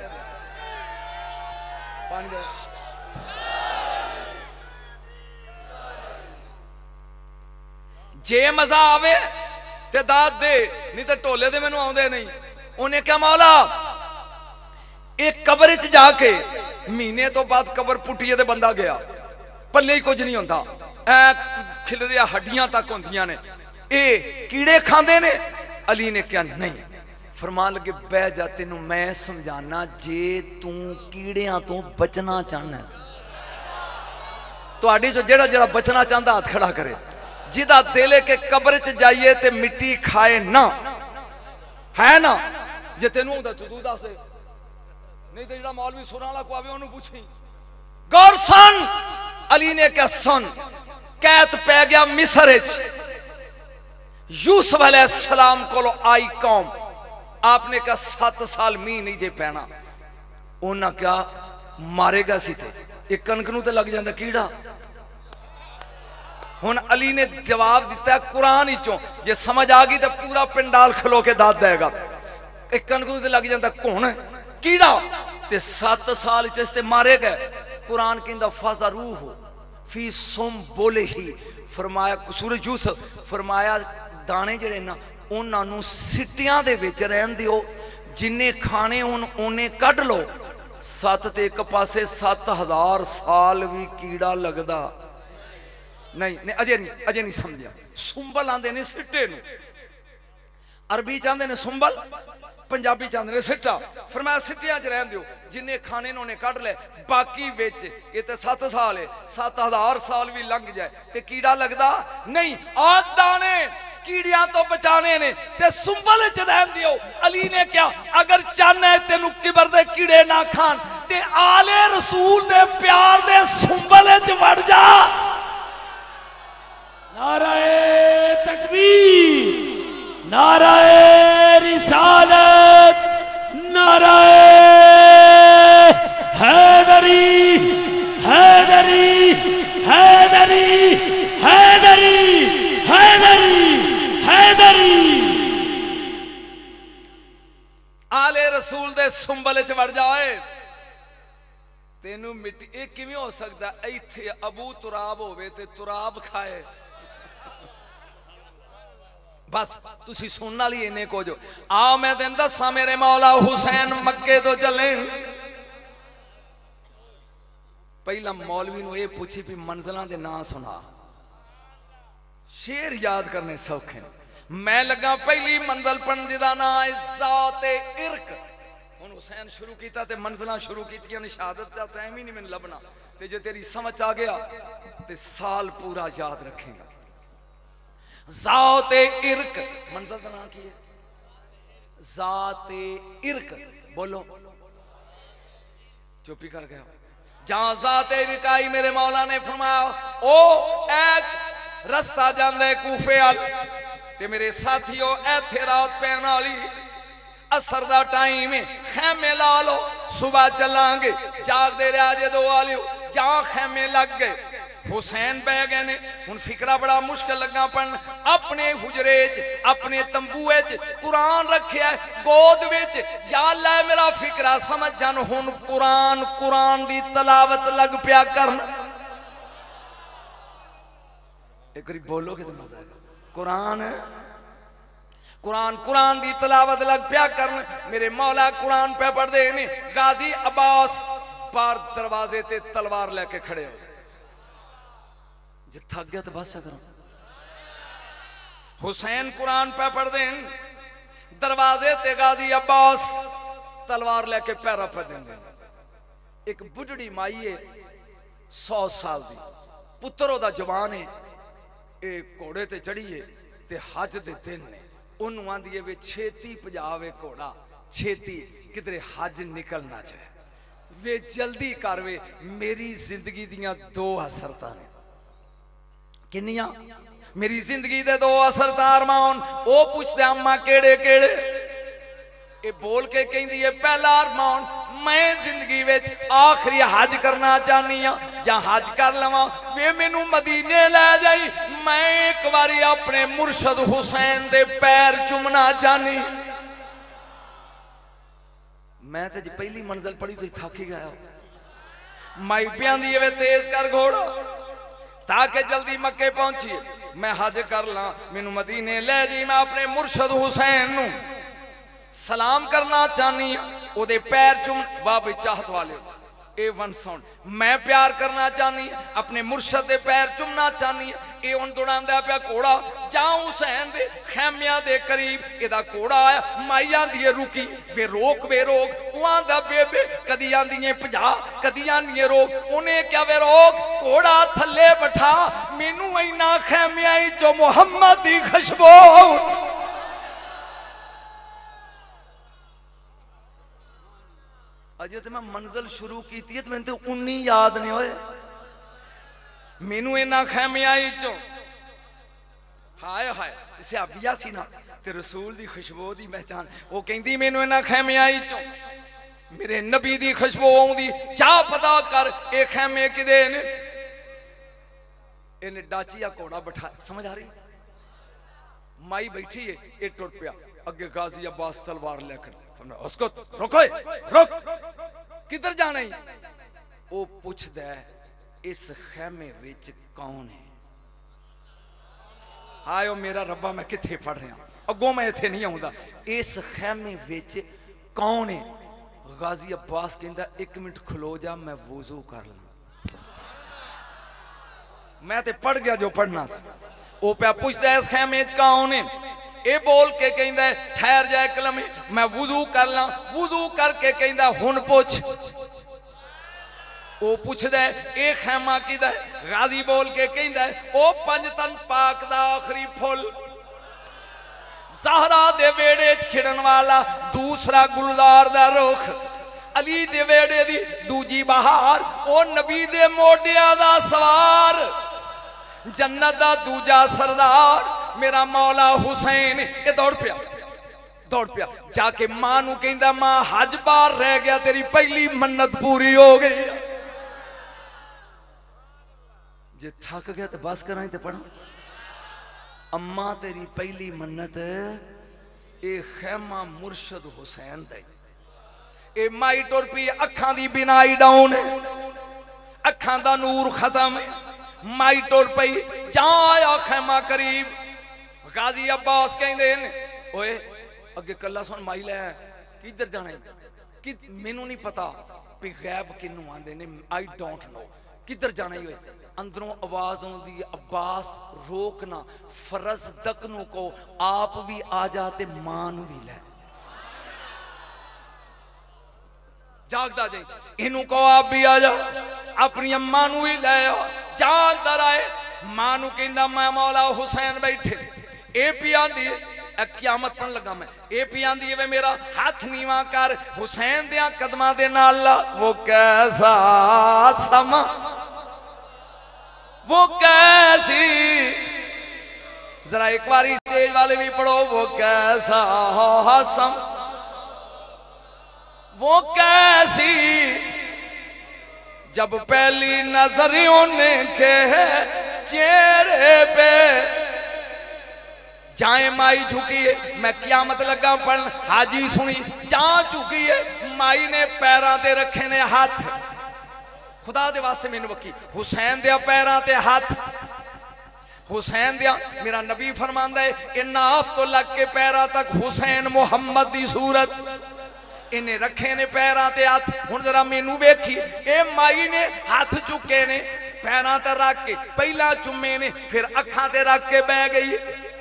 A: जे मजा आवे ते दाद दे, नहीं तो ढोले दे मैनू आउंदे नहीं। उन्हें क्या मौला एक कब्र च जाके महीने तो बाद कब्र पुट्टिए ते बंदा गया, पल्ले ही कुछ नहीं होंदा, ऐ खिल रहा हड्डियां तक होंदियां ने, ए कीड़े खांदे ने। अली ने क्या नहीं। फरमान लगे बह जा तेनू मैं समझाना, जे तू कीड़ियां तो बचना चाहना, तुहाडी चो जेड़ा जेड़ा बचना चाहता हाथ खड़ा करे। जिदा दिल के कब्र च जाइए ते मिट्टी खाए ना, है ना? जे तेनू होंदा तू दस, नहीं तो जेड़ा मौलवी सुरां वाला को आवे ओनू पूछी। गौर सुन, अली ने क्या सुन, कैद पै गया मिस्र च, यूसुफ अलैहिस्सलाम को आई कौम, आपने कहा सत्त साल मीह नहीं जे पैना। उन्हें क्या मारेगा सी थे, एक कनक नूं ते लग जांदा कीड़ा। हुण अली ने जवाब दिता कुरान विचों, जे समझ आ गई तो पूरा पिंडाल खलो के दाद देगा। एक कनक नूं ते लग जांदा घुण कीड़ा ते सत्त साल च इसते मारे गए। कुरान कहंदा फाजा रूह फी सुम बोले ही, फरमाया सूरज यूसुफ फरमाया दाने जड़े ना उन्होंने सिटियां दे विच रहन दिओ, जिन्ने खाने हुण ओने कढ लो। सत्त ते एक पासे सत्त हजार साल भी कीड़ा लगदा नहीं, नहीं अजे नहीं, अजे नहीं समझिया। सुंबल आंदे ने सिट्टे नूं, अरबी चाहते ने सुंबल, पंजाबी चाहते ने सिट्टा। फरमाया सिट्टियां च रहन दिओ, जिन्ने खाने उन्हें कढ ले, बाकी विच ये तो सत्त साल है, सत्त हजार साल भी लंघ जाए ते कीड़ा लगदा नहीं। आ दाने कीड़ियां तो बचाने ने ते सुंबल च रहन दिओ। अली ने क्या अगर चाहना है तेनू किबर दे कीड़े ना खान
B: ते आले रसूल दे प्यार दे सुंबल च वड़ जा। नाराए तकबीर, नाराए रिसालत, नाराए हैदरी, हैदरी, हैदरी, हैदरी, हैदरी, हैदरी।
A: आले रसूल दे सुंबल च वड़ जाए तेनू मिट्टी ये किवें हो सकता इत्थे अबू तुराब होवे ते तुराब खाए। बस तुसी सुनने वाली इन्ने कुछ आओ मैं तेन दसा मेरे मौला हुसैन मक्के तो चले। पहला मौलवी नूं ये पूछी भी मंजिलों के नाम सुना, शेर याद करने सौखे। मैं लगा पहली मंजिल पढ़न जिहदा नाम है ज़ाते इर्क। हुण हुसैन शुरू किया ते मंजिलां शुरू कीतियां, शहादत का टाइम ही नहीं मैनूं लभना। ते जे तेरी समझ आ गया ते साल पूरा याद रखेगा। ज़ाते इर्क मंजिल का नाम की है? ज़ाते इर्क। बोलो चुप्पी कर गया। जहां ज़ाते इर्क आई मेरे मौला ने फरमाया ओ एक रस्ता जांदा है कूफे वाल ते मेरे साथियों इत्थे रात पैन वाली असर दा टाइम है, खैमे ला लो सुबह चलांगे। जागदे रहा जे दो वालियो, जहां खैमे लग गए हुसैन बह गए ने। हुण फिकरा बड़ा मुश्किल लगा पन अपने हुजरे च अपने तंबूए च कुरान रखिया गोद विच। या अल्लाह मेरा फिकरा समझ जान। हुण कुरान कुरान दी तलावत लग पिया करन। एक बारी बोलोगे तो मजा आएगा। कुरान कुरान कुरान दी तलावत लग पिया करन। मेरे मौला कुरान पे पढ़दे ने। गाजी अब्बास बाहर दरवाजे ते तलवार लेके खड़े हो। जे थक गया तो बस करो। हुसैन कुरान पे पढ़दे दरवाजे ते गाजी अब्बास तलवार लेके पैरा पे देंदे। एक बुढ़ड़ी माई है सौ साल दी, पुत्र ओदा जवान है, ए घोड़े ते चढ़ी है ते हज दे दिन ने। उन्होंने आंदी है वे छेती भजावे घोड़ा, छेती किधरे हज निकलना चाहे वे जल्दी कर वे। मेरी जिंदगी दियां दो हसरतां ने। किन्नियां? मेरी जिंदगी दे दो असरतां अरमान। ओ पूछदे अम्मा केड़े केड़े? ए बोल के कहंदी है पहला अरमान मैं जिंदगी विच आखिरी हज करना चाहनी हां, जां हज कर लवां वे मैनू मदीने लै जाई। मैं एक बारी अपने मुर्शद हुसैन दे पैर चुमना चाहनी। मैं तो जी पहली मंजिल पढ़ी तो थक ही गया। माई प्यांदी वे तेज कर घोड़ा ताकि जल्दी मक्के पहुंची। मैं हज कर ला मैनू मदीने ले जी। मैं अपने मुर्शद हुसैन नू सलाम करना चाहनी ओदे पैर चुम। बाबे चाहत वाले ए वन साउंड मैं प्यार करना चाहनी अपने मुर्शद दे पैर चुमना चाहनी। ए हुण दौड़ांदा पिया घोड़ा जां हुसैन दे खैमिया दे करीब एदा घोड़ा आया। माई आंदी है रुकी वे रोक वे रोक। ओ आंदा बेबे कदी आंदी है भजा कदी आंदी है रोक। उन्हें क्या वे रोक घोड़ा थल्ले बैठा मैनू इन्ना खैमिया चो मुहम्मद दी खुशबू। अजे तो मैं मंजिल शुरू की थी तो मैंने तो उन्नी याद नहीं होए। मैनू इन्ना खैमिया चो हाय हाय इसे अबिया सी ना ते रसूल दी खुशबू दी पहचान। वो कहती मैनू इन्ना खैमिया चो मेरे नबी दी खुशबू आउंदी। चाह पता कर ए खैमे किदे ने? इन्हें डाचिया घोड़ा बैठा। समझ आ रही? माई बैठी है ये टुर पिया अगे गाजी अब्बास तलवार लेकर। उसको रोको रोक किधर जाना ही? वो पूछदा इस खैमे विच कौन है? हाय ओ मेरा रब्बा मैं किथे पढ़ रहा अगों मैं इथे नहीं आउंदा। इस खैमे विच कौन है? गाजी अब्बास कहंदा एक मिनट खलो जा मैं वुजू कर ला। मैं ते पढ़ गया जो पढ़ना सी। वो पे पूछदा इस खैमे च कौन है? ए बोल के कहंदा ठहर जाए कलमे मैं वुजू कर ला। वुजू करके कहंदा हुण पुछ। वो पूछदा ए खैमा किदा? गाजी बोल के कहंदा ओ पंजतन पाक दा आखिरी फुल ज़हरा दे वेड़े च खिड़न वाला दूसरा गुलजार दा रुख अली दे वेड़े दी दूजी बहार, ओ नबी दे मोडिया दा सवार, जन्नत दा दूजा सरदार मेरा मौला हुसैन। ये दौड़ पिया दौड़ पिया जाके मां नू कहंदा मां हज बार रह गया, तेरी पहली मन्नत पूरी हो गई। जे थक गया तो बस कराई ते पढ़ा। अम्मा तेरी पहली मन्नत ए खैमा मुर्शद हुसैन दे। ए माई टुर पई, अखां दी बिनाई डाउन, अखां दा नूर खत्म, माई टुर पई, जाया खैमा करीब। गाजी अब्बास कहंदे ने ओए अगे कला सुन माई लै किधर जाना है कि मैनू नहीं पता भी गैब किनू आंदे ने, आई डोंट नो किधर जाना ही। अंदरों आवाज आउंदी है अब्बास रोकना, फरज दकनू को आप भी आ जाते मां नू भी लै। जागदा जाई, इनू को आप भी आ जा, अपनी अम्मा नू ही लै आ। जा अंदर आए, मां नू कहंदा मैं मौला हुसैन बैठे। ए पी आंदी क्यामत पढ़न लगा मैं, ए पी आंदी है मेरा हाथ नीवा कर, हुसैन दिया कदमां दे नाल ला। वो कैसा समा, वो कैसी, जरा एक बार स्टेज वाले भी पढ़ो, वो कैसा सम, वो कैसी जब पहली नजरियों ने के चेहरे पे जाए माई झुकी है। मैं क्यामत लगा पढ़, हाजी सुनी जा झुकी है, माई ने पैरां ते रखे ने हाथ। खुदा दे वास्ते मैनू वकी हुसैन दे पैरां ते हाथ, हुसैन दिया मेरा नबी फरमांदा है कि नाफ तो लग के पैरां तक हुसैन मुहम्मद दी सूरत, इन्हें रखे ने पैरां ते हाथ। हुण जरा मैनू वेखी, ए माई ने हाथ चुके ने पैरां ते रख के, पहला चुमे ने फिर अखां ते रख के बह गई।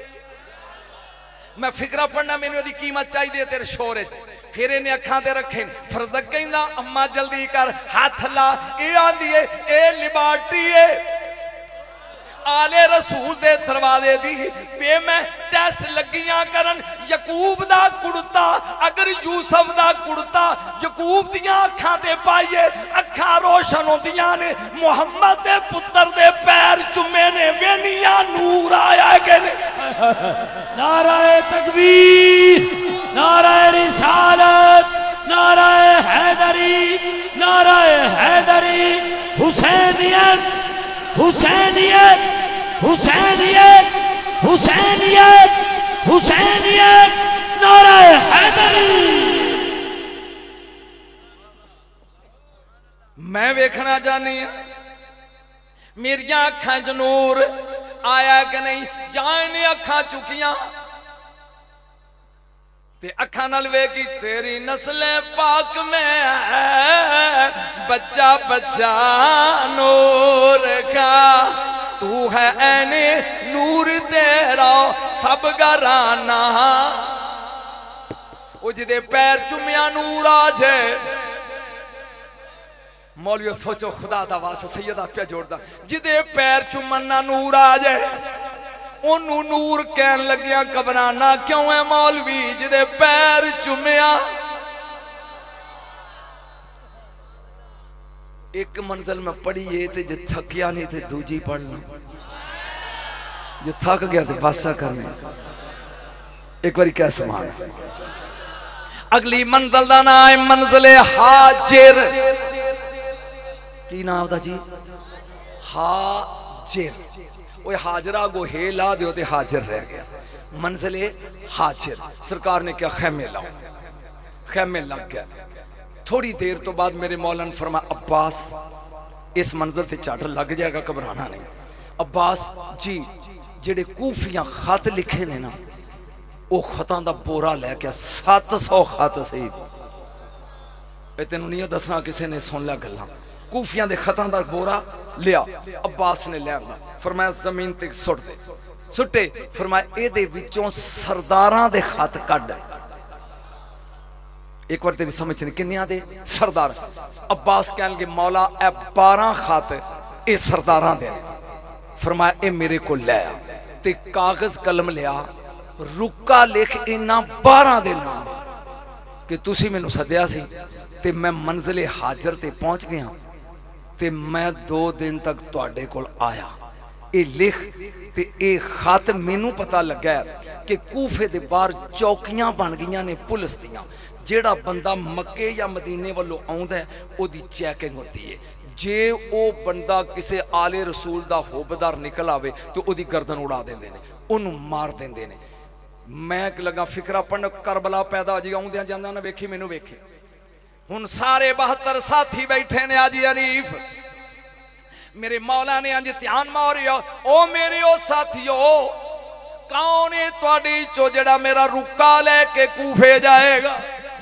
A: मैं फिक्रा पढ़ना, मैनू इहदी कीमत चाहिए तेरे शोरे। फिर इन्हें अखां ते रखे, फरदक कहंदा अम्मा जल्दी कर हाथ ला। ए आंदी है ए लिबार्टी है आले रसूल दे दरवाजे दी पे मैं टेस्ट लगियां करन। यकूब दा कुड़ता अगर यूसुफ दा कुड़ता यकूब दियां अखां ते पाइए, अखां रोशन होंदियां ने। मुहम्मद दे पुत्र दे पैर चुमे ने, वेनियां नूर आया के ने।
B: नाराए तकबीर, नाराए रिसालत, नाराए हैदरी, नाराए हैदरी। हुसैनियत, हुसैनियत, हुसैनियत, हुसैनियत, हुसैनियत, नाराए हैदरी।
A: मैं वेखना चाहनी है मेरिया अखां च नूर आया कि नहीं। जाए ने अखां चुकियां ते अखां नाल वेखी, तेरी नस्ले पाक में है बच्चा बच्चा नूर का, तू है ऐने नूर तेरा सब घराना। वो जिदे पैर चुमिया नूर आ जाए। मौलवी सोचो खुदा दा वास्ता सैयदा पे जोड़दा, जिदे पैर चुमना नूर आ जाए ओनू नूर कहन लगिया घबराना क्यों है मौलवी, जिदे पैर चुमिया। एक मंजिल में पढ़ी है ते जे थकिया नहीं थे दूजी पढ़ना, जो थक गया तो बासा करने। एक बारी क्या समान अगली मंजिल का नाम है मंजिले हाजिर। की नाम दा जी? हाजिर। वो हाजरा गो हे ला दो ते हाजिर रह गया। मंजिले हाजिर, सरकार ने क्या खैमे लाओ, खैमे लग गया। थोड़ी देर तो बाद मेरे मौला ने फरमाया अब्बास इस मंजिल से झट लग जाएगा, घबराना नहीं। अब्बास जी जेडे कूफियां खत लिखे ने ना, वो खतां दा बोरा लैके सत्त सौ खत सही। तेन नहीं दसना, किसी ने सुन लिया गल्लां। कूफियां दे खतां दा बोरा लिया, अब्बास ने लिया, फरमाया जमीन ते सुट दे। सुटे, फरमाया एदे विचों सरदारां दे खत कढ। एक बार तेरी समझ नहीं किन्नियां दे सरदार। अब्बास कहणगे मौला ए बारह खत ए सरदारां दे। फरमाया ए मेरे को लै आ ते कागज कलम लिया, रुका लिख इन्हां बारह दे नाम कि तुसी मैनू सद्या सी ते मैं मंजिले हाजर ते पहुंच गया ते मैं दो दिन तक तुहाडे कोल आया। ये लिख ते ये खत मैनू पता लगा कि कूफे दे बाहर चौकियां बन गई ने पुलिस दियां। जेड़ा बंदा मक्के या मदीने वालों आउंदा है ओदी चैकिंग होती है। जे वो बंदा किसी आले रसूल दा होबदार निकल आवे तो ओदी गर्दन उड़ा देंदे ने, ओनू मार देंदे ने। मैं लगा फिक्रा पढ़न करबला पैदा जी आउंदियां जांदा ना वेखी मैनू वेखे। हुण सारे बहत्तर साथी बैठे ने आज अरीफ मेरे मौला ने अंज ध्यान मारिया ओ मेरे ओ साथियो कौन है तुहाडी चो जेड़ा मेरा रुका लेके कूफे जाएगा।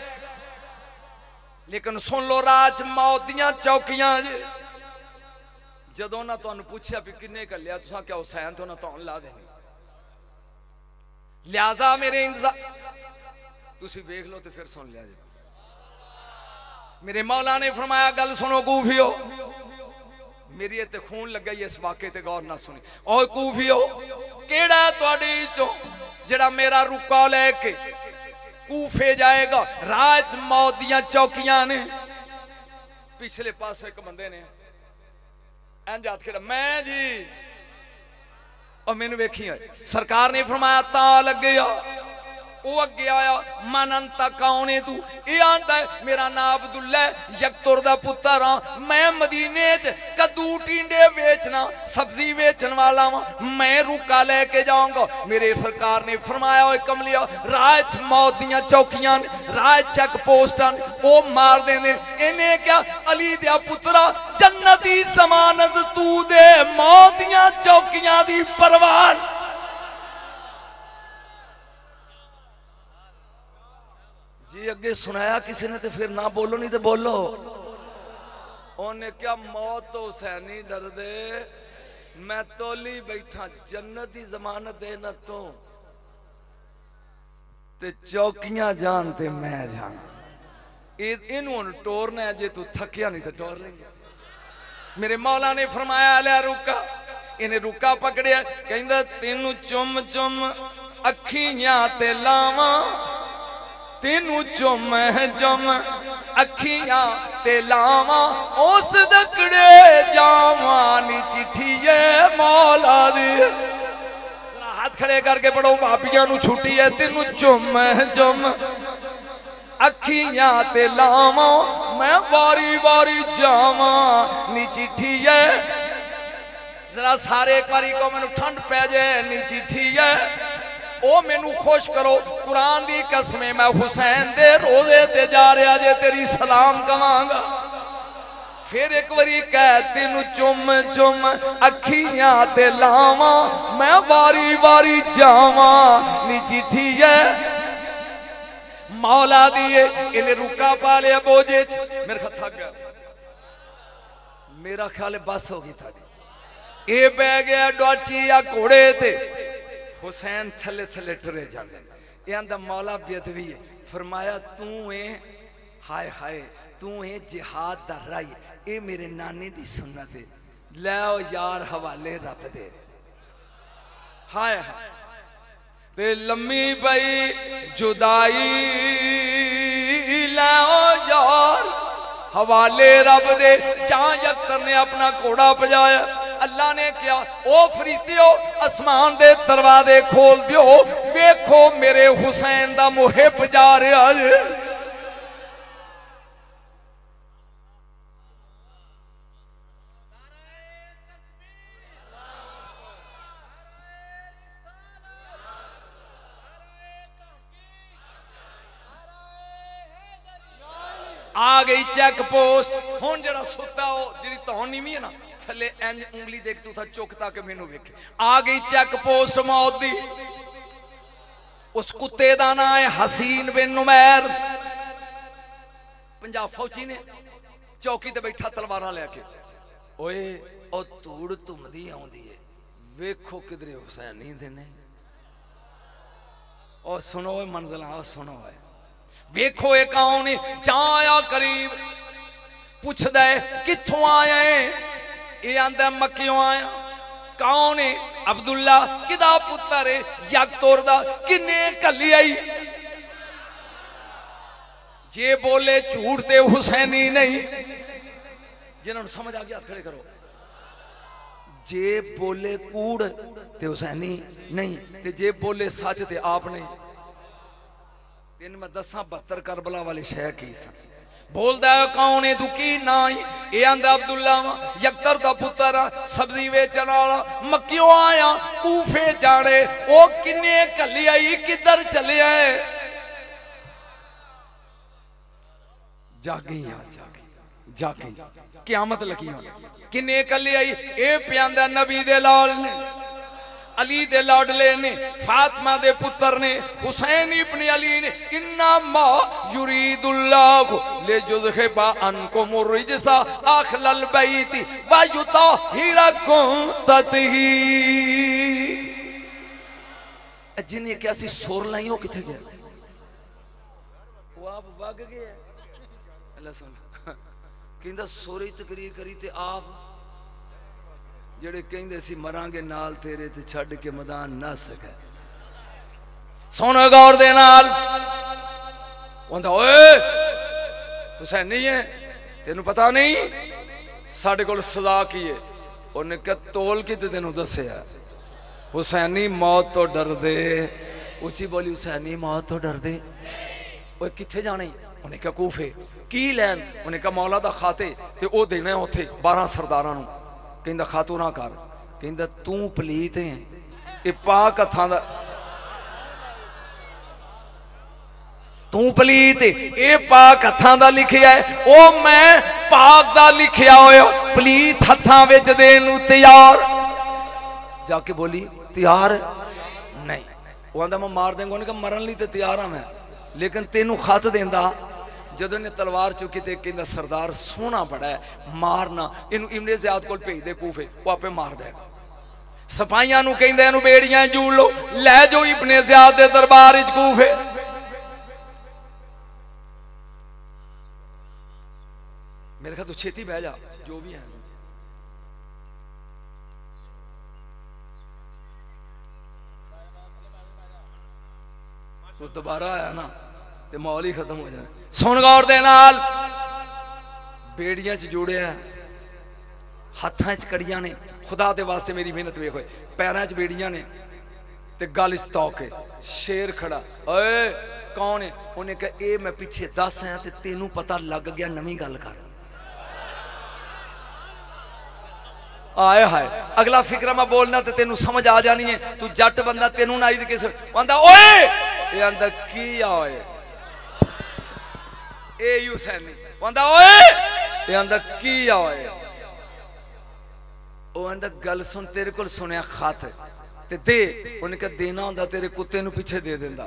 A: लेकिन सुन लो राज मौत दियां चौकियां जदों ना तुहानू पूछया भी किन्ने कलिया तुसां क्या हुसैन तो ना तुहानू ला देनी। लिहाजा मेरे इंतजार तुसी देख लो तो फिर सुन लिया जी। मेरे मौला ने फरमाया गल सुनो कूफियो मेरी इत्ते खून लगा इस वाक़े ते गौर ना सुनी। ओ कूफियो केड़ा तुहाडी चो जेड़ा मेरा रुका लेके कूफे जाएगा। राज मौत दियां चौकियां ने। पिछले पास एक बंदे ने इंज हाथ खेड़ा मैं जी और मैनू वेखी सरकार ने फरमाया ता लगे वो अगे आया मन अंता कौन है तू। ये आंदा है मेरा नाम अब्दुल्ला यकतुर दा पुत्र हां। मैं मदीने च कद्दू टिंडे बेचना सब्जी बेचन वाला वा। मैं रुका लेके जाऊंगा। मेरे सरकार ने फरमाया ओए कमलिया राज मौत दियां चौकियां राज चेक पोस्टां वो मार देंदे। इन्हें क्या अली दिया पुत्रा जन्नती जमानत तू दे मौत दियां चौकियां दी परवान। अगे सुनाया किसी ने तो फिर ना बोलो नहीं तो बोलो। उन्हें क्या मौत तो हुसैनी डर दे मैं तोली बैठा जन्नत की जमानत दे न तो ते चौकियां जान ते मैं जान। इनू टोरना है जे तू थकिया नहीं तो टोर लेंगे। मेरे मौला ने फरमाया लिया रुका। इन्हें रुका पकड़िया कहंदा तेनू चुम चुम अखियां ते लावा तेनू चुम चुम अखियां ते लावा उस दकड़े जावा नी चिट्ठी है मौला दी। हाथ खड़े करके पढ़ो भापियां नू छुट्टी है तेनू चुम चुम अखियां ते लावा मैं वारी वारी जावा नी चिट्ठी है। जरा सारे एक बारी को मैनू ठंड पै जाए नी चिट्ठी है ओ मैनू खुश करो कुरान दी कसमें मैं हुसैन दे रोजे ते जा रहा जे तेरी सलाम कवांगा। फिर एक बारी कह तेनू चुम चुम अखियां ते लावा मैं वारी वारी जावा नी चिट्ठी है मौला दिए। इन्हें रुका पा लिया बोझे मेरे ख्याल थक गया। मेरा ख्याल है बस होगी थाड़ी। ये बह गया डॉची या घोड़े ते हुसैन थले थले टुरे जाते। ये आंदा मौला बेदवी है। फरमाया तू है हाय हाय तू है जिहाद दा राही। ये मेरे नानी दी सुन्नत है लो यार हवाले रब दे। हाय हाय ते लम्मी बई जुदाई लो यार हवाले रब दे। जहां यकतर ने अपना घोड़ा बजाया अल्लाह ने क्या ओ फरीदियो आसमान दे दरवाजे खोल दियो वेखो मेरे हुसैन दा मुहिब जा रहा है। आ गई चेक पोस्ट। हुण जेड़ा सुता हो जिहड़ी तौन नीवी है ना थले इंज उंगली देख तू था चुक तक मैनू वेखे। आ गई चेक पोस्ट मौत दी। उस कुत्ते दा नाम है हसीन बिन नुमैर। पंजाब फौजी ने चौकी ते बैठा तलवारां लैके ओए ओ धूड़ धुमदी आउंदी है वेखो किधरे हुसैन नहीं देने। और सुनो मंजिल आओ सुनो वेखो एक कौन जाया करीब पुछदा है कित्थों आया है। ये आंदा मक्कियों आया। कौन है अब्दुल्ला किदा पुत्र है यकतुर दा किन्ने कली आई। जे बोले झूठ ते हुसैनी नहीं। जिन्होंने समझ आ गया हाथ खड़े करो। जे बोले कूड़ ते हुसैनी नहीं, ते जे बोले सच ते आप नहीं। तेन मैं दसा बहत्तर करबला वाले शह की सन। बोलदा है कौन है तू की ना ये आंदा अब्दुल्ला यकतर दा पुत्र सब्जी वेचण वाला मक्कियों आया कूफे जाने ओ किन्ने कली आई किधर चले आए। जागी यार जागी जागी क़यामत लगी होनी। किन्ने कली आई ए प्यांदा नबी दे लाल ने अली दे लाडले ने फातिमा दे पुत्र ने हुसैन इब्न अली ने। इन्ना मा युरीदुल्लाह ले जुज़हिबा अनकुम रिजसा अखलल बैति व युताहिरकुम ततही। जिन्हें क्या सी सोर लाई हो किथे गया वो आप वग गए। अल्लाह सुन कहंदा सोरी तकरीर करी ते आप जेड़े कहंदे सी मरांगे नाल तेरे ते छड़ के मैदान ना सके। सुन गौर दे नाल ओंदा ओए हुसैन नहीं है तेनू पता नहीं साडे कोल सजा की है। उन्हें कहा तोल की ते तेनू दस्सिया हुसैनी मौत तो डर दे। उची बोली हुसैनी मौत तो डर दे। ओए किथे जाने? उन्हें कहा कूफे। की लैन? उन्हें कहा मौला दा खाते ते ओ देना उत्थे बारह सरदारां नू। कहंदा खातू ना कर। कहंदा तू पलीत है ये पाक हथां दा तू पलीत ये पाक हथां दा लिखिया है ओ मैं पाक दा लिखिया होया पलीत हथां विच देन नू तैयार। जाके बोली तैयार नहीं। वो आंदा मैं मार देंगा। उन्हें कहा मरन लई ते तैयार हां मैं लेकिन तेनू खत देंदा। जदों ने तलवार चुकी ते कहंदा सरदार सोहना बड़ा है मारना इनू इब्ने ज़ियाद कोल भेज दे कूफे वो आपे मार देगा। सिपाहियां नू कहंदा इनू बेड़ियां जूड़ लो लै जाओ इब्ने ज़ियाद दे दरबार विच कूफे। मेरे ख्याल तू छेती बह जा जो भी है। तो दोबारा आया ना ते माहौल ही खत्म हो जाए। सुन गौर दे नाल बेड़ियां च जुड़िया हत्थां च कड़ियां ने। खुदा दे वास्ते मेरी मेहनत वेखो पैरां च बेड़ियां ने ते गल च तौके शेर खड़ा। ओए कौन है? उन्हें कहा ए मैं पिछे दस है ते तेनू पता लग गया नवी गल कर। आए हाय अगला फिक्र मैं बोलना ते तेनू समझ आ जानी है। तू जट बंदा तेनू ना आई किस आंदा ओए ये आंदा की आए ए हुसैनी आंदा ओए ये आंदा की आए। ओ आंदा गल सुन तेरे कोल सुनिया खत ते दे। उन्हें कहा देना होंदा तेरे कुत्ते नू पीछे दे देंदा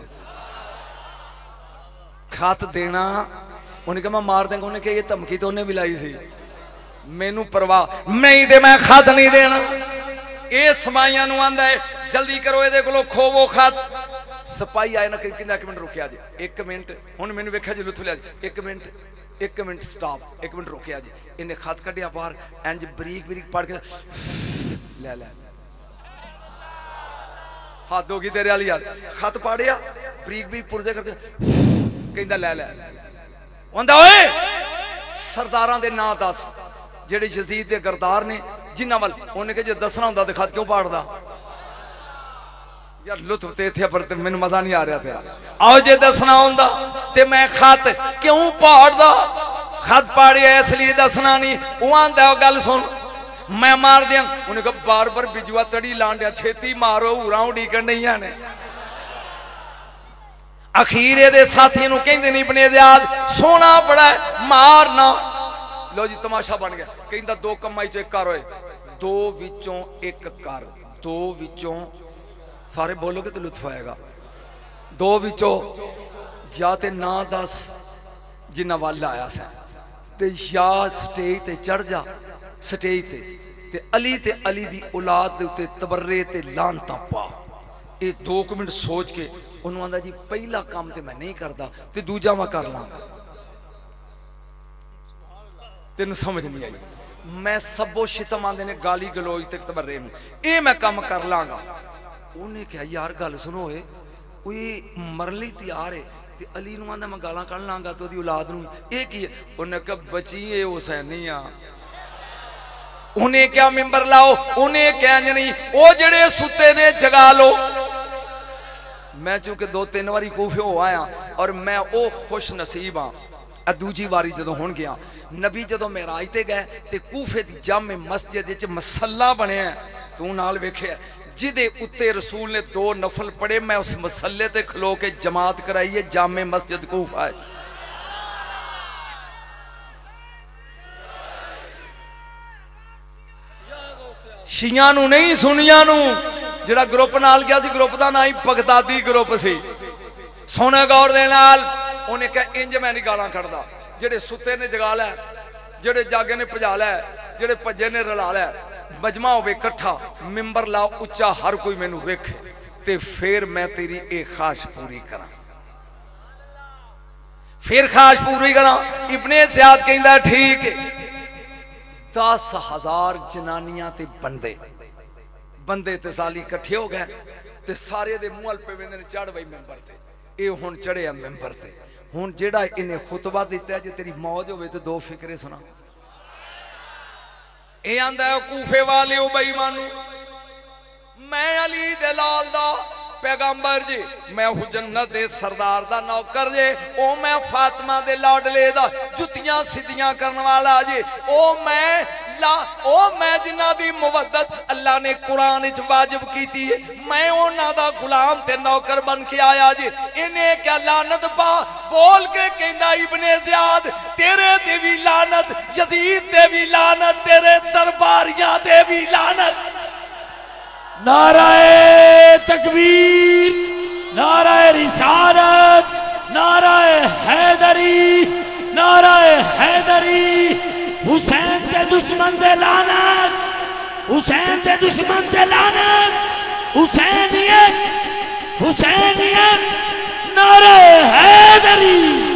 A: खत देना। उन्हें कहा मैं मार देंगा। उन्हें कहा ये धमकी तो उन्हें भी लाई थी मैनू परवाह नहीं दे मैं खत नहीं देना। ये सिपाहियां नू आंदा है जल्दी करो ये कोलो खोवो खत। सिपाही आए ना कहंदा एक मिनट रुकिया जी एक मिनट हुण मैनू वेखिया जी लुत्फ लिया जी एक मिनट एक मिनट स्टॉप एक मिनट रुकिया जी। इन्हें खत कढ़िया बाहर इंज बरीक बरीक पढ़ के ले ले हाथ होगी तेरे वाली यार खत पढ़िया बरीक बरीक पुरजे करके कहंदा ले ले। आंदा ओए सरदारां दे नां दस जेड़े यजीद दे गरदार ने जिन्हां वल। उन्हें कहा जे दसना हुंदा ते खत क्यों पढ़दा यार लुत्फ ते थे पर मैनू मजा नहीं आ रहा था। आओ जे दसना हुंदा ते मैं खत क्यों पढ़दा। खत पढ़िया इसलिए दसना नहीं। वो आंदा गल सुन मैं मार दिया। उन्हें कहा बार बार बिजुआ तड़ी लान दिया छेती मारो हूरा उड़ीकन नहीं आने। अखीरे दे साथी नू कहंदे नहीं इब्ने ज़ियाद सोना बड़ा है मारना। लो जी तमाशा बन गया। कहंदा दो कमाई चो एक कर होए दो विचों एक कर दो विचों सारे बोलोगे तो लुत्फ आएगा। दो विचों या ते ना दस जिन्ना वाल आया सा ते या स्टेज ते चढ़ जा स्टेज ते ते अली ते अली दी औलाद दे उत्ते तबर्रे ते लानतां पा। ये दो मिनट सोच के उन्होंने आंदा जी पहला काम ते मैं नहीं करता ते दूजा मैं कर लांगा। तेनू समझ नहीं आई। मैं सबो शितम आंदे ने गाली गलोज ते तबर्रे नू ये मैं काम कर लांगा। उन्हें कहा यार गल सुनो ये मरन लई तैयार है ते ते अली नूं आंदा मैं गालां कढ़ लांगा तो ओदी औलाद नूं ये की है उन्हें कहा बची ये हुसैनी आ उन्हें क्या मिंबर लाओ उन्हें क्या नहीं वो जड़े सुते ने जगा लो मैं चूंकि दो तीन बारी कूफे हो आया और मैं वो खुश नसीब हाँ दूजी बारी जो हुण गया नबी जो मेराज ते गए तो कूफे की जामे मस्जिद च मसला बनया तू नाल वेखिया जिदे उत्ते रसूल ने दो नफल पढ़े मैं उस मसले ते खलो के जमात कराई है जामे मस्जिद कूफा है शिया नू नहीं सुनिया नू जिहड़ा ग्रुप नाल गया सी ग्रुप का ना ही बगदादी ग्रुप सी सोने गौर दे नाल उन्हें कहा इंज मैं नहीं गालां कढ़दा जेड़े सुते ने जगा लै जेड़े जागे ने भजा लै जेड़े भजे ने रला लै मजमा होवे इकट्ठा मिंबर ला उच्चा हर कोई मैनू वेखे ते फिर मैं तेरी ये ख्वाहिश पूरी करा फिर ख्वाहिश पूरी करा इब्ने ज़ियाद कहंदा ठीक है दस हजार जनानियां ते बंदे बंदे ते साली इकट्ठे हो गए ते सारे दे मुंह पे वेंदे ने चढ़ बई मिंबर ते ये हुण चढ़िया मिंबर ते हुण जेड़ा इन्हें खुतबा दिता जे तेरी मौज होवे ते दो फिक्रे सुना ये आंदा है कूफे वाले ओ बेईमानू मैं अली दे लाल दा पैगंबर जी मैं हूं जन्नत दे सरदार दा नौकर जे ओ मैं फातिमा दे लाडले दा जुतियां सीधियां करने वाला जी ओ मैं ला ओ मैं जिन्हां दी मुवद्दत अल्लाह ने कुरान विच वाजिब कीती है मैं उन्हां दा गुलाम ते नौकर बन के आया जी इन्हें क्या लानत पा बोल के कहंदा इब्ने ज़ियाद तेरे ते भी लानत यजीद ते भी लानत तेरे दरबारियां ते भी लानत
B: नाराए तकबीर नाराए रिसालत नाराए हैदरी नाराए हैदरी हुसैन के दुश्मन से लानत हुसैन के दुश्मन से लानत हुसैनियत हुसैनियत नाराए हैदरी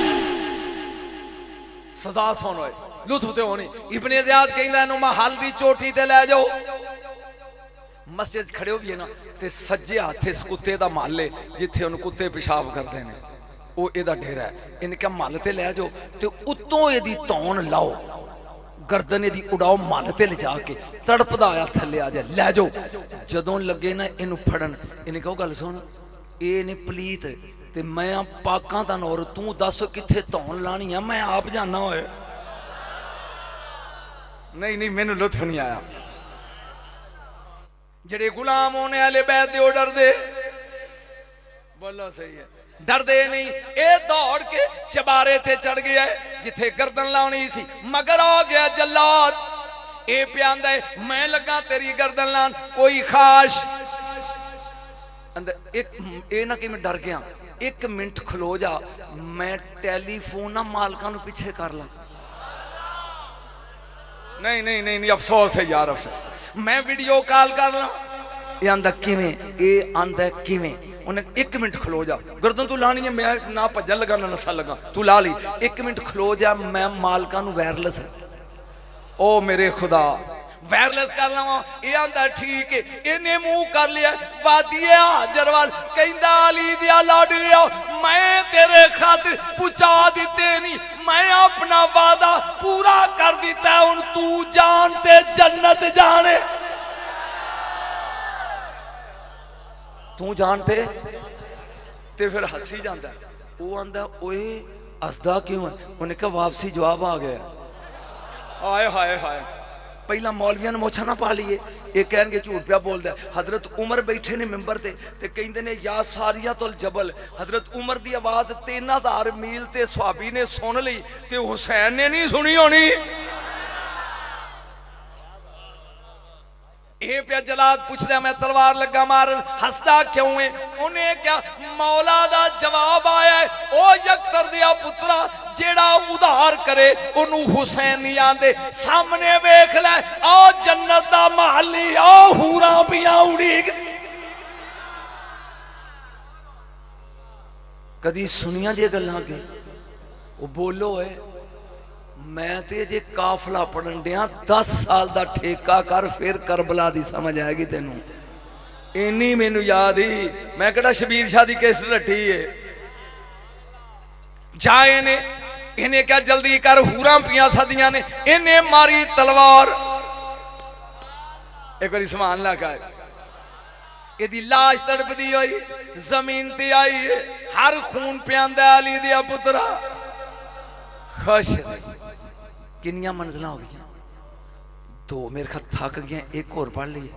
A: सदा सुन होए लुत्फ ते होनी इब्ने ज़ियाद कहंदा इनु महल दी चोटी ते ले जाओ मस्जिद खड़े हो भी है ना ते सज्जे हाथ इस कुत्ते का महल है जिथे उन कुत्ते पेशाब करते हैं वो एदा डेरा है इनका महल ते ले जाओ ते उत्तों एदी धौन लाओ गर्दन एदी उड़ाओ महल ते ले जाके तड़पदा आया थले आ जाए ले जाओ जदों लगे ना इनू फड़न इन्हें कहो गल सुन ये ने पलीत ते मैं पाकां दा नौर तू दस किथे धौन लानी है मैं आप जाना होए नहीं नहीं मैनू लुत्फ नहीं आया जड़े गुलाम होने वाले बैद दे डर दे बोलो सही है डर दे नहीं ए दौड़ के चबारे ते चढ़ गया जिथे गर्दन लानी सी मगर आ गया जल्लाद ए प्यांदा है मैं लगा तेरी गर्दन लान कोई खास अंदर एक ए ना कि मैं डर गया एक मिनट खलो जा मैं टेलीफोन ना मालका नू पीछे कर ला नहीं नहीं नहीं नहीं अफसोस है यार अफसोस मैं वीडियो कॉल कर ला ये आंदा किवें ये आंदा किवें उन्हें एक मिनट खलो जा गर्दन तू लानी है मैं ना भजन लगा ना नशा लगा तू ला ली एक मिनट खलो जा मैं मालका नू वायरलेस ओ मेरे खुदा वायरलेस कर लवा ये आंदा ठीक है इन्हें मुंह कर लिया वादिए हाजर वाल कहंदा अली दिया लाड लिया मैं तेरे खातिर पुचा दिते नहीं मैं अपना वादा पूरा कर दिता हुन तू जानते जन्नत जाने तू जानते ते फिर हसी जाता वो आंदा ओए हसदा क्यों है उन्हें कहा वापसी जवाब आ गया हाय हाय हाय पहला मौलविया ने मोछा ना पा लीए ये कह झूठ पिया बोलता है हजरत उमर बैठे ने मिंबर ते ते कहते ने या सारिया तो जबल हजरत उमर की आवाज तीन हजार मील ते सुहाबी ने सुन ली ते हुसैन ने नहीं सुनी होनी ये पिया जलाद पूछदा मैं तलवार लगा मारन हसदा क्यों है उन्हें क्या मौला दा जवाब आया है ओ यकतर दिया पुत्रा जेड़ा उधार करे ओनू हुसैन नहीं आंदे सामने वेख ले आ जन्नत दा महली आ हूरा पिया उड़ीक कदी सुनिया जे गल्लां के ओ बोलो है मैं ते जे काफला पढ़न दिया दस साल दा ठेका कर फिर करबला दी समझ आएगी तेनू इन्नी मैनू याद ही मैं कहड़ा शबीर शाह दी किस रटी है जाए ने इन्हें क्या जल्दी कर, हूरां पिया सदियां ने, इन्हें मारी तलवार। एक बार समान लगा यदी लाश तड़पदी हुई जमीन ते आई है, हर खून प्यांदा अली दिया पुत्रा। खुश किनिया मंजिला हो गई? दो। मेरे ख्याल थक गया, एक और पढ़ ली।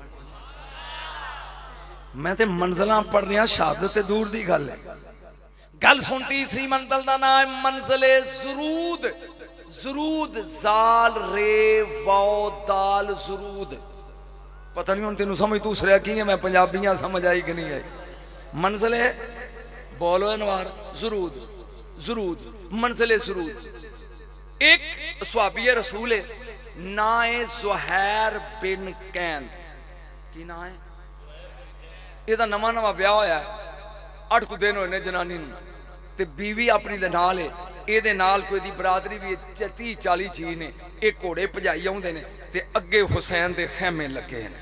A: मैं ते मंजिला पढ़ रहा, शहादत ते दूर दी गल है। गल सुन, तीसरी मंजिल का नाम है मंजिले ज़ुरूद। ज़ुरूद जाल रे वाओ दाल ज़ुरूद। पता नहीं हूं तेन समझ तू सरिया की है, मैं पंजाबियां समझ आई कि नहीं आई। मंजिल है बोलो अनवार ज़ुरूद। ज़ुरूद मंजिले ज़ुरूद। एक सहाबी रसूल है, ना है ज़ुहैर बिन कैन। की ना है? ਇਹਦਾ नवा नवा ਵਿਆਹ ਹੋਇਆ, अठ ਕੁ दिन होए जनानी ते बीवी अपनी दे नाल है। ਇਹਦੇ ਨਾਲ कोई दी बरादरी भी तीस चालीस जी ने। एक घोड़े भजाई आउंदे ने ते अगे हुसैन दे खैमे लगे ने।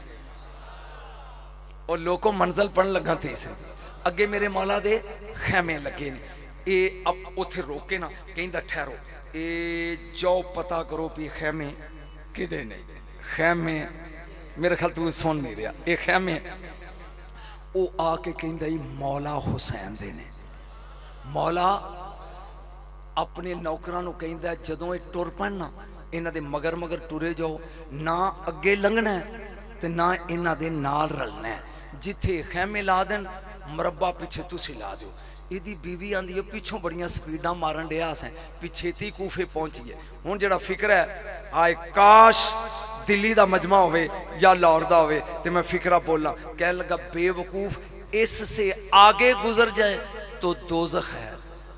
A: और लोगों मंजिल पढ़न लगा थे इसे, अगे मेरे मौला दे खैमे लगे ने। ये अब उथे रोके ना, कहंदा ठहरो, ए जाओ पता करो भी खैमे किदे ने। खैमे मेरे ख्याल तू सुन नहीं रहा, ये खैमे वो आके कहंदा ही मौला हुसैन दे ने। मौला अपने नौकरां नूं कहंदा जदों ये टुर पैण ना, इन्हां दे मगर मगर टुरे जाओ, ना अगे लंघना ते ना इन्हां दे नाल रलना है। जिथे खैमे ला देन मरब्बा पिछे तुसी ला दो। इहदी बीवी आंदी है पिछों बड़ियां स्पीडां मारन डिया असें पिछेती कूफे पहुंची है। हुण जेड़ा फिक्र है आए काश दिल्ली दा मजमा होवे या लाहौर दा होवे ते मैं फिक्रा बोला। कह लगा बेवकूफ, इससे आगे गुजर जाए तो दोज़ख है।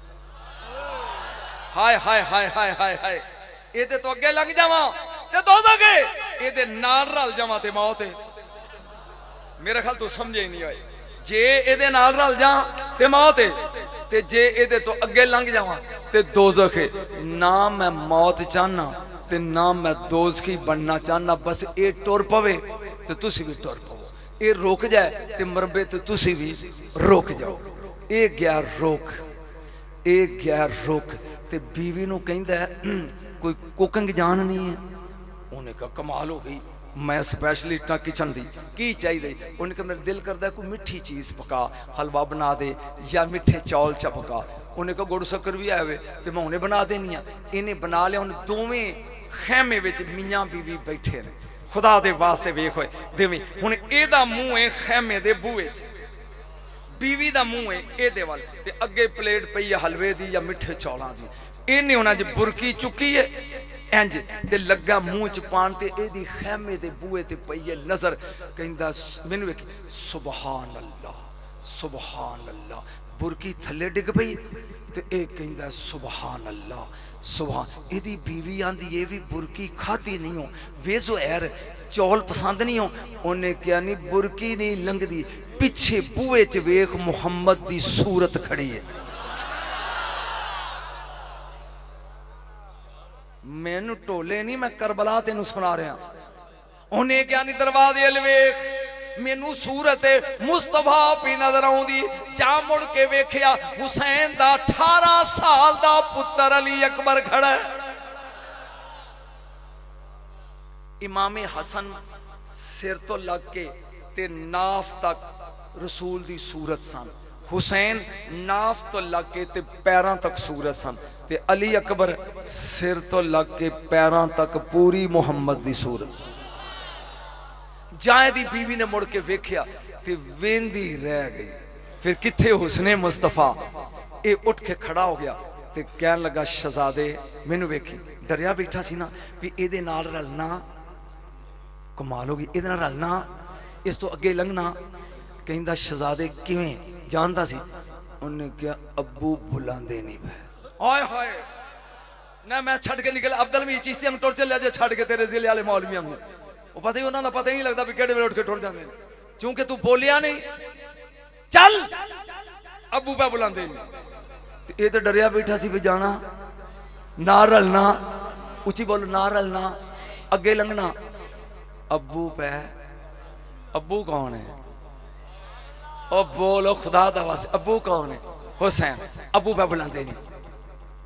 A: हाय हाय हाय हाय हाय हाय, एदे तो अगे लंघ जावां ते दोज़ख है, एदे नाल रल जावां ते मौत है। मेरे ख्याल तो समझे नहीं आए। जे एदे नाल रल जा ते मौत है, ते जे एदे तो अगे लंघ जावां ते दोज़ख है। ना मैं मौत चाहना ते ना मैं दोज़खी बनना चाहना। बस ये टुर पवे तो तुसी भी टुर पवो, ये रुक जाए तो मरबे तो तुसी भी रुक जाओ। ये गया रोक, ये गया रोक। ते बीवी नूं कहंदा कोई कुकिंग जान नहीं है। उन्हें कहा कमाल हो गई, मैं स्पैशलिस्ट हाँ किचन दी, की चाहिए? उन्हें कहा मेरा दिल करता है कोई मिठी चीज़ पका, हलवा बना दे या मिठे चौल च पका। उन्हें कहा गुड़ शक्कर भी आए तो मैं उन्हें बना देनी आ। इन्हें बना लिया। उन्हें दोवें खैमे विच मियाँ बीवी बैठे ने। खुदा दे वास्ते वेख होए देवी, हुण एदा मुंह है खैमे दे बूहे च, बीवी दा मुंह है एदे वाल ते अगे प्लेट पई है हलवे दी या मिठे चौलां दी। इन्हें उन्हें ज बुरकी चुकी है इंज ते लगा मुंह च पान ते एदी खैमे दे बूहे ते पई है नजर। कहंदा मैनू वेख सुभान अल्लाह सुभान अल्लाह। बुरकी थले डिग पई ते ए कहंदा सुभान अल्लाह सुभान। एदी बीवी आंदी ये भी बुरकी खाधी नहीं हो, वे ज़ुहैर चौल पसंद नहीं हो। उन्हें क्या नहीं बुरकी नहीं लंघदी, पिछे बूहे च वेख मुहम्मद दी सूरत खड़ी है। मैनू टोले नहीं, मैं करबला तेनू सुना रहा। उन्हें क्या नहीं दरवाजे अल वेख, मैनू सूरत मुस्तफा पी नजर आउंदी। जा मुड़ के वेख्या हुसैन दा अठारह साल दा पुत्र अली अकबर खड़ा है। इमामे हसन सिर तो लग के ते नाफ तक रसूल दी सूरत सन। हुसैन नाफ तो लग के ते पैरों तक सूरत सन ते अली अकबर सिर तो लग के पैरों तक पूरी मुहम्मद दी सूरत। जाए दी बीवी ने मुड़ के वेख्या ते वेंदी रह गई। फिर किथे हुस्ने मुस्तफा। ये उठ के खड़ा हो गया ते कहन लगा शहजादे मैनू वेखी, डरिया बैठा सी ना भी एदे नाल रलना कमाल होगी, एदे नाल रलना इस तो अगे लंघना। कहंदा शहजादे किवें जानदा सी? उन्हें क्या अब्बू बुलांदे नहीं पे। हाय हाय ना मैं छड़ के निकल अब्दुल मी चिश्ती टुर चलिया जे छड़ के तेरे जिले वाले मौलवियां ने। वो पता ही उन्होंने पता ही नहीं लगता भी केड़े वेले उठ के टुर जांदे, क्योंकि तू बोलिया नहीं। चल अब्बू पे बुलांदे नहीं। ये तो डरिया बैठा सी भी जाना ना रलना, उची बोलो ना रलना, अगे लंघना। अब्बू पे, अब्बू कौन है? ओ बोलो खुदा दा वास्ते अब्बू कौन है? हुसैन। अब्बू पे बुलांदे नहीं।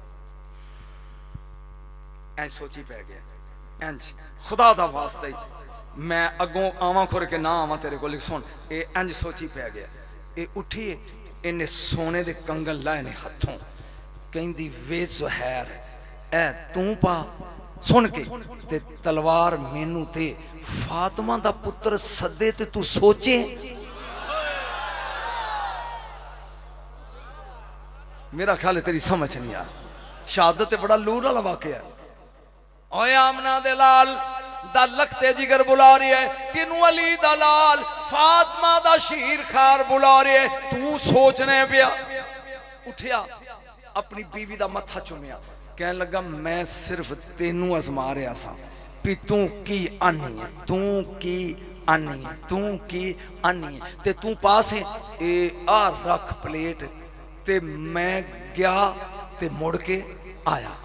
A: इंज सोची पै गया इंज खुदा दा वास्ता ही मैं अगों आवां खुर के ना आवां तेरे को सुन ये इंज सोची पै गया ये उठी इन्हें सोने दे कंगन लाए ने हथों कहंदी वे ज़ुहैर ऐ तू पा सुन के ते तलवार मैनू दे फातिमा दा पुत्र सदे ते तू सोचे मेरा ख्याल है तेरी समझ नहीं आ शहादत बड़ा लूर वाला वाकया है ओए आमना दे लाल दा लखते जिगर बुला रही है तेनू अली दा लाल फातिमा दा शीर खार बुला रही है तू सोचने पिया उठिया अपनी बीवी दा मत्था चुमिया कहने लगा मैं सिर्फ तेनू आजमा रहा सा भी तू की आनी है तू की आनी है तू की आनी है ते तू पास है ए आ रख प्लेट ते मैं गया ते मुड़ के आया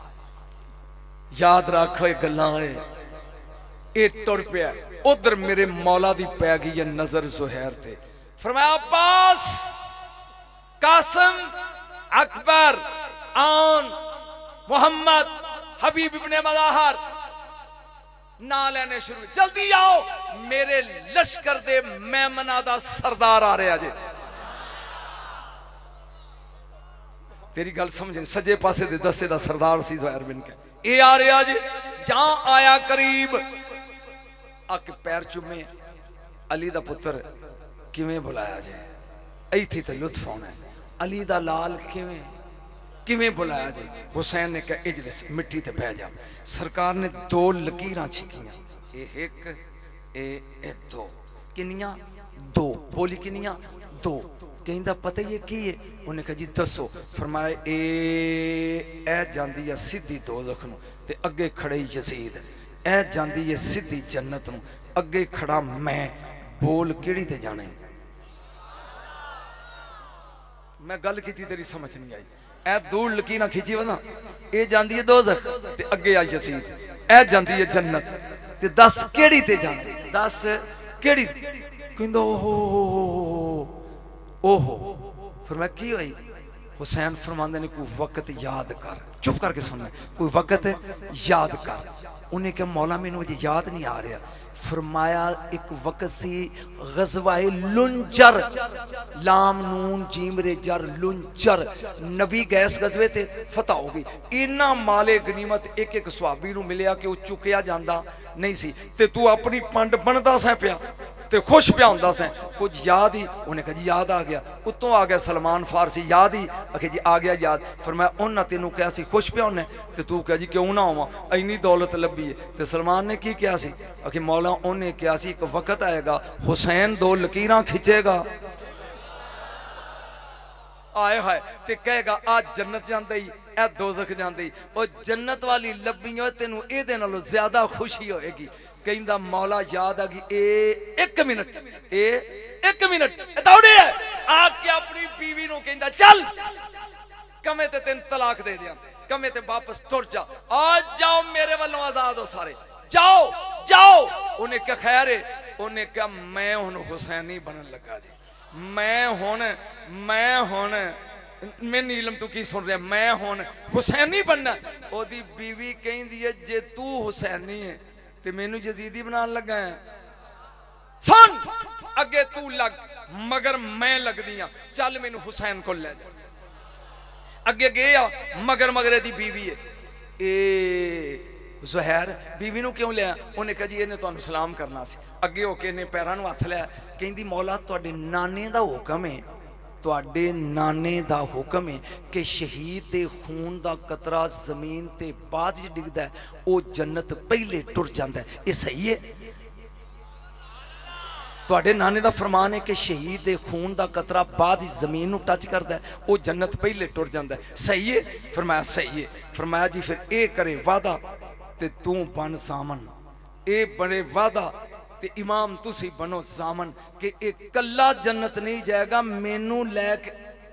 A: याद रखो ये गल्लां ए टुर पिया उधर मेरे मौला दी पै गई है नजर ज़ुहैर ते फरमाया अब्बास कासिम अकबर आन मोहम्मद हबीब इब्ने मज़ाहर ना लेने शुरू जल्दी आओ मेरे लश्कर दे मेमना दा सरदार आ रहा जे तेरी गल समझ नहीं सजे पासे दे दस्से दा सरदार सी ज़ुहैर बिन के ए आ रहा जी जहां आया करीब आके पैर चुमे अली दा पुत्र किवें बुलाया जे इत्थे ते लुत्फ होना अली दा लाल किवें किवें बुलाया जे हुसैन ने कहा इजलिस मिट्टी ते बह जा सरकार ने दो लकीरां छिकियां ए एक ए ए दो किनियां दो बोली किनियां दो कहंदा पता ही की है उन्हें कहा जी दसो फरमाया ए ए जांदी है सीधी दोज़ख नूं ते अगे खड़े यजीद ए जांदी है सीधी जन्नत नूं अगे खड़ा मैं बोल किहड़ी ते जाने मैं गल की तेरी समझ नहीं आई ए दूर लकीरां खिंची वना ए जांदी है दोज़ख ते अगे आ यजीद ए जांदी है जन्नत ते दस किहड़ी ते जांदी दस किहड़ी कहंदा ओहो ओहो फिर मैं की हुई हुसैन फरमांदे ने कोई वक्त याद कर चुप करके सुनना कोई वक्त याद कर उन्हें क्या मौला मैनू मुझे याद नहीं आ रहा फरमाया एक वक्त सी गज़वाए लुंजर लाम नून जीम रे जर लुंजर नबी गैस गज़वे ते फतह हो गई इन्ना माले गनीमत एक एक सहाबी नू मिलिया कि वो चुकिया जांदा नहीं सी ते तू अपनी पंड बनदा सै पिया ते खुश पिया हुंदा सै कुछ याद ही उन्हें कहा जी याद आ गया उत्तों आ गया सलमान फारसी याद ही आखे जी आ गया याद फिर मैं उन्हें तेनों कहा सी खुश पिया होने ते तू कह जी क्यों ना होवां इन्नी दौलत लभी है ते सलमान ने की कहा सी आखे मौला उन्हें कहा सी एक वक्त आएगा हुसैन दो लकीरां खिंचेगा आए हाय ते कहेगा आज जन्नत जांदा ही ए दोज़ख जांदी और जन्नत वाली लभी हो तेनू एदे नालों ज्यादा खुशी होएगी कहंदा मौला याद आ गई ए एक मिनट ए एक मिनट दौड़े आके अपनी बीवी नू कहंदा चल कमे ते तेन तलाक दे दियां कमे ते वापस तुर जा आज जाओ मेरे वालों आजाद हो सारे जाओ जाओ उन्हें क्या खैर है उन्हें क्या मैं हुण हुसैनी बनन लगा जी मैं हुण मैं हुण मैं नीलम तू की सुन रहा मैं हुण हुसैनी बनना ओदी बीवी कहंदी है जे तू हुसैनी है ते मैनू यजीदी बनान लगा है सुन अगे तू लग मगर मैं लगदी हां चल मैनू हुसैन को ले जा अगे गया मगर मगरे दी बीवी है ए ज़ुहैर बीवी नू क्यों लिया उन्हें कहा जी इन्हें तुहानू सलाम करना सी अगे होके इन्हें पैरां नू हथ लिया कहंदी मौला तुहाडे नाने दा हुक्म है तुहाडे नाने दा हुक्म है कि शहीद दे खून दा कतरा जमीन ते बाद च डिगदा है वो जन्नत पहले टुर जांदा है ये सही है तुहाडे नाने दा फरमान है कि शहीद दे खून दा कतरा बाद जमीन नू टच करदा है वो जन्नत पहले टुर जांदा है सही है फरमाया सही है फरमाया जी फिर ए करे वादा ते तू बन सामन ए बड़े वादा ते इमाम तुसी बनो सामन कि एक कल्ला जन्नत नहीं जाएगा मैनू लैके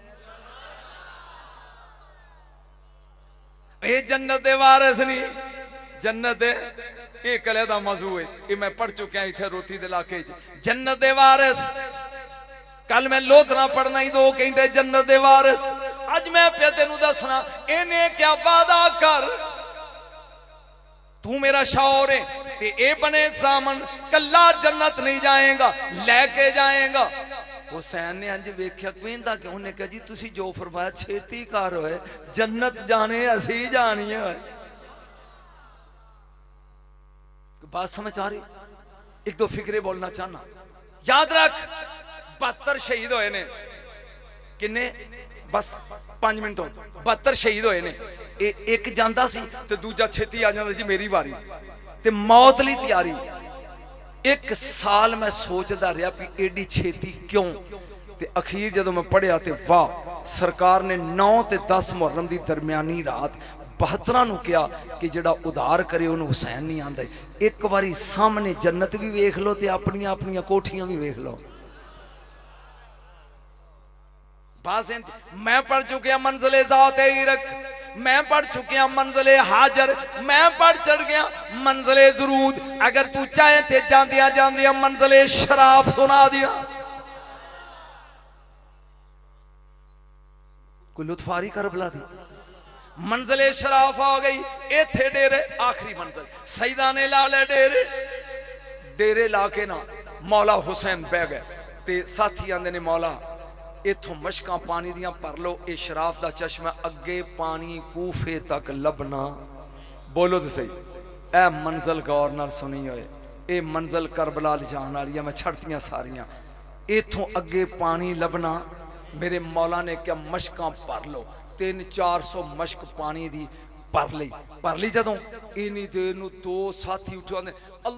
A: ए जन्नत दे वारिस नहीं जन्नत दे ये कले दा मौजू है ये मैं पढ़ चुका इथे रोती दे इलाके जन्नत दे वारिस कल मैं लोधना पढ़ना ही दो घंटे जन्नत दे वारिस अज मैं पे तेनू दसना इन्हें क्या वादा कर तू मेरा शौहर है ते ए बने सामन कल्ला जन्नत नहीं जाएगा, लेके जाएगा। हुसैन ने अंज वेख्या कहंदा कि उन्हें कहा जी तुसी जो फरमाया छेती कर होए, जन्नत जाने असी जानी है। बात समझ आ रही? एक दो फिक्रे बोलना चाहना। याद रख बहत्तर शहीद होए ने, किन्ने बस पांच मिनट हो, बहत्तर शहीद होए ने। ए, एक जांदा सी ते दूजा छेती आ जांदा सी मेरी वारी ते मौत लई तैयारी। एक साल मैं सोचदा रहा भी एडी छेती क्यों, ते अखीर जदों मैं पढ़िया ते वाह, सरकार ने नौ ते दस मुहर्रम दी दरमियानी रात बहत्तरां नूं कहा कि जिहड़ा उधार करे उन्होंने हुसैन नहीं आंदा। एक बारी सामने जन्नत भी वेख लो ते अपनियां अपनियां कोठियां भी वेख लो। मैं पढ़ चुके मंजिले ज़ाते इरक, मैं पढ़ चुके मंजिले हाजर, मैं पढ़ चढ़ गया मंजिले ज़ुरूद। अगर तू चाहे ते जांदिया जांदिया मंजिले शराफ सुना दिया। कोई लुत्फारी करबला दी मंजिले शराफ आ गई। इथे डेरे आखिरी मंजिल, सईदा ने ला ले डेरे, डेरे ला के ना मौला हुसैन बह गए ते साथी आंदे ने मौला इथों मशकां पानी दियां भर लो, ये शराफ दा चश्मा अगे पानी कूफे तक लबना। बोलो तो सही, ए मंजिल गौर नाल सुनी होए, ये मंजिल करबला ले जान वाली है। मैं छड़तियां सारियां, इथों अगे पानी लबना। मेरे मौला ने क्या मशकां भर लो, तीन चार सौ मशक पानी दी भर ली। भर ली जदों इन्नी देर नूं दो साथी उठे आंदे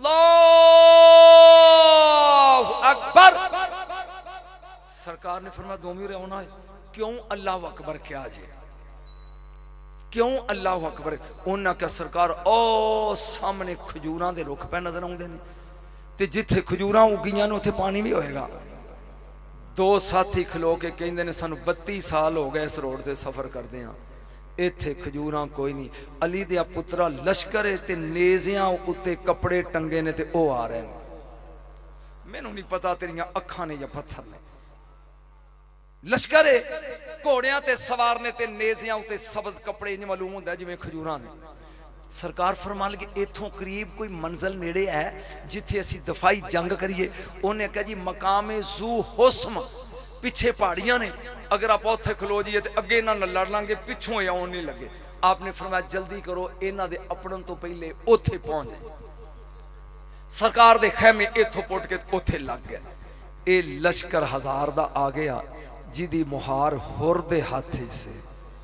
A: अल्लाहु अकबर। सरकार ने फरमाया दोमी रे होना है, क्यों अल्लाह अकबर क्या जे, क्यों अल्लाह अकबर। उन्हें क्या सरकार ओ सामने खजूरां दे रुख पे नजर आउंदे ने ते जिथे खजूरां उगियां ने उत्थे पानी भी होएगा। दो साथी खलो के कहंदे ने सानू बत्ती साल हो गए इस रोड से सफर करदे हां, इत्थे खजूरां कोई नहीं। अली दिया पुत्रा लश्कर है ते नेज़ियां उत्ते कपड़े टंगे ने ते ओ आ रहे हैं। मैनू नहीं पता तेरियां अखां ने या पत्थर ने। लश्कर है घोड़ियां ते सवार ने ते नेज़ियां उत्ते सबज कपड़े इंज मालूम हुंदा जिवें खजूरां ने। सरकार फरमान लगे इथों करीब कोई मंजिल नेड़े है जिथे असी दफाई जंग करिए। उन्हें कहा जी मकामे जू हुस्म, पिछे पहाड़ियां ने, अगर आप उत्थे खलो जाइए तो अगे इन्हां नाल लड़ लांगे, पिछों आउण नहीं लगे। आपने फरमाया जल्दी करो, इन्हां दे अपड़न तो पहले उत्थे पहुंच जाए। सरकार दे खैमे इथों पुट के उत्थे लग गए। ये लश्कर हजार दा आ गया जिदी मुहार हुर दे हाथ से।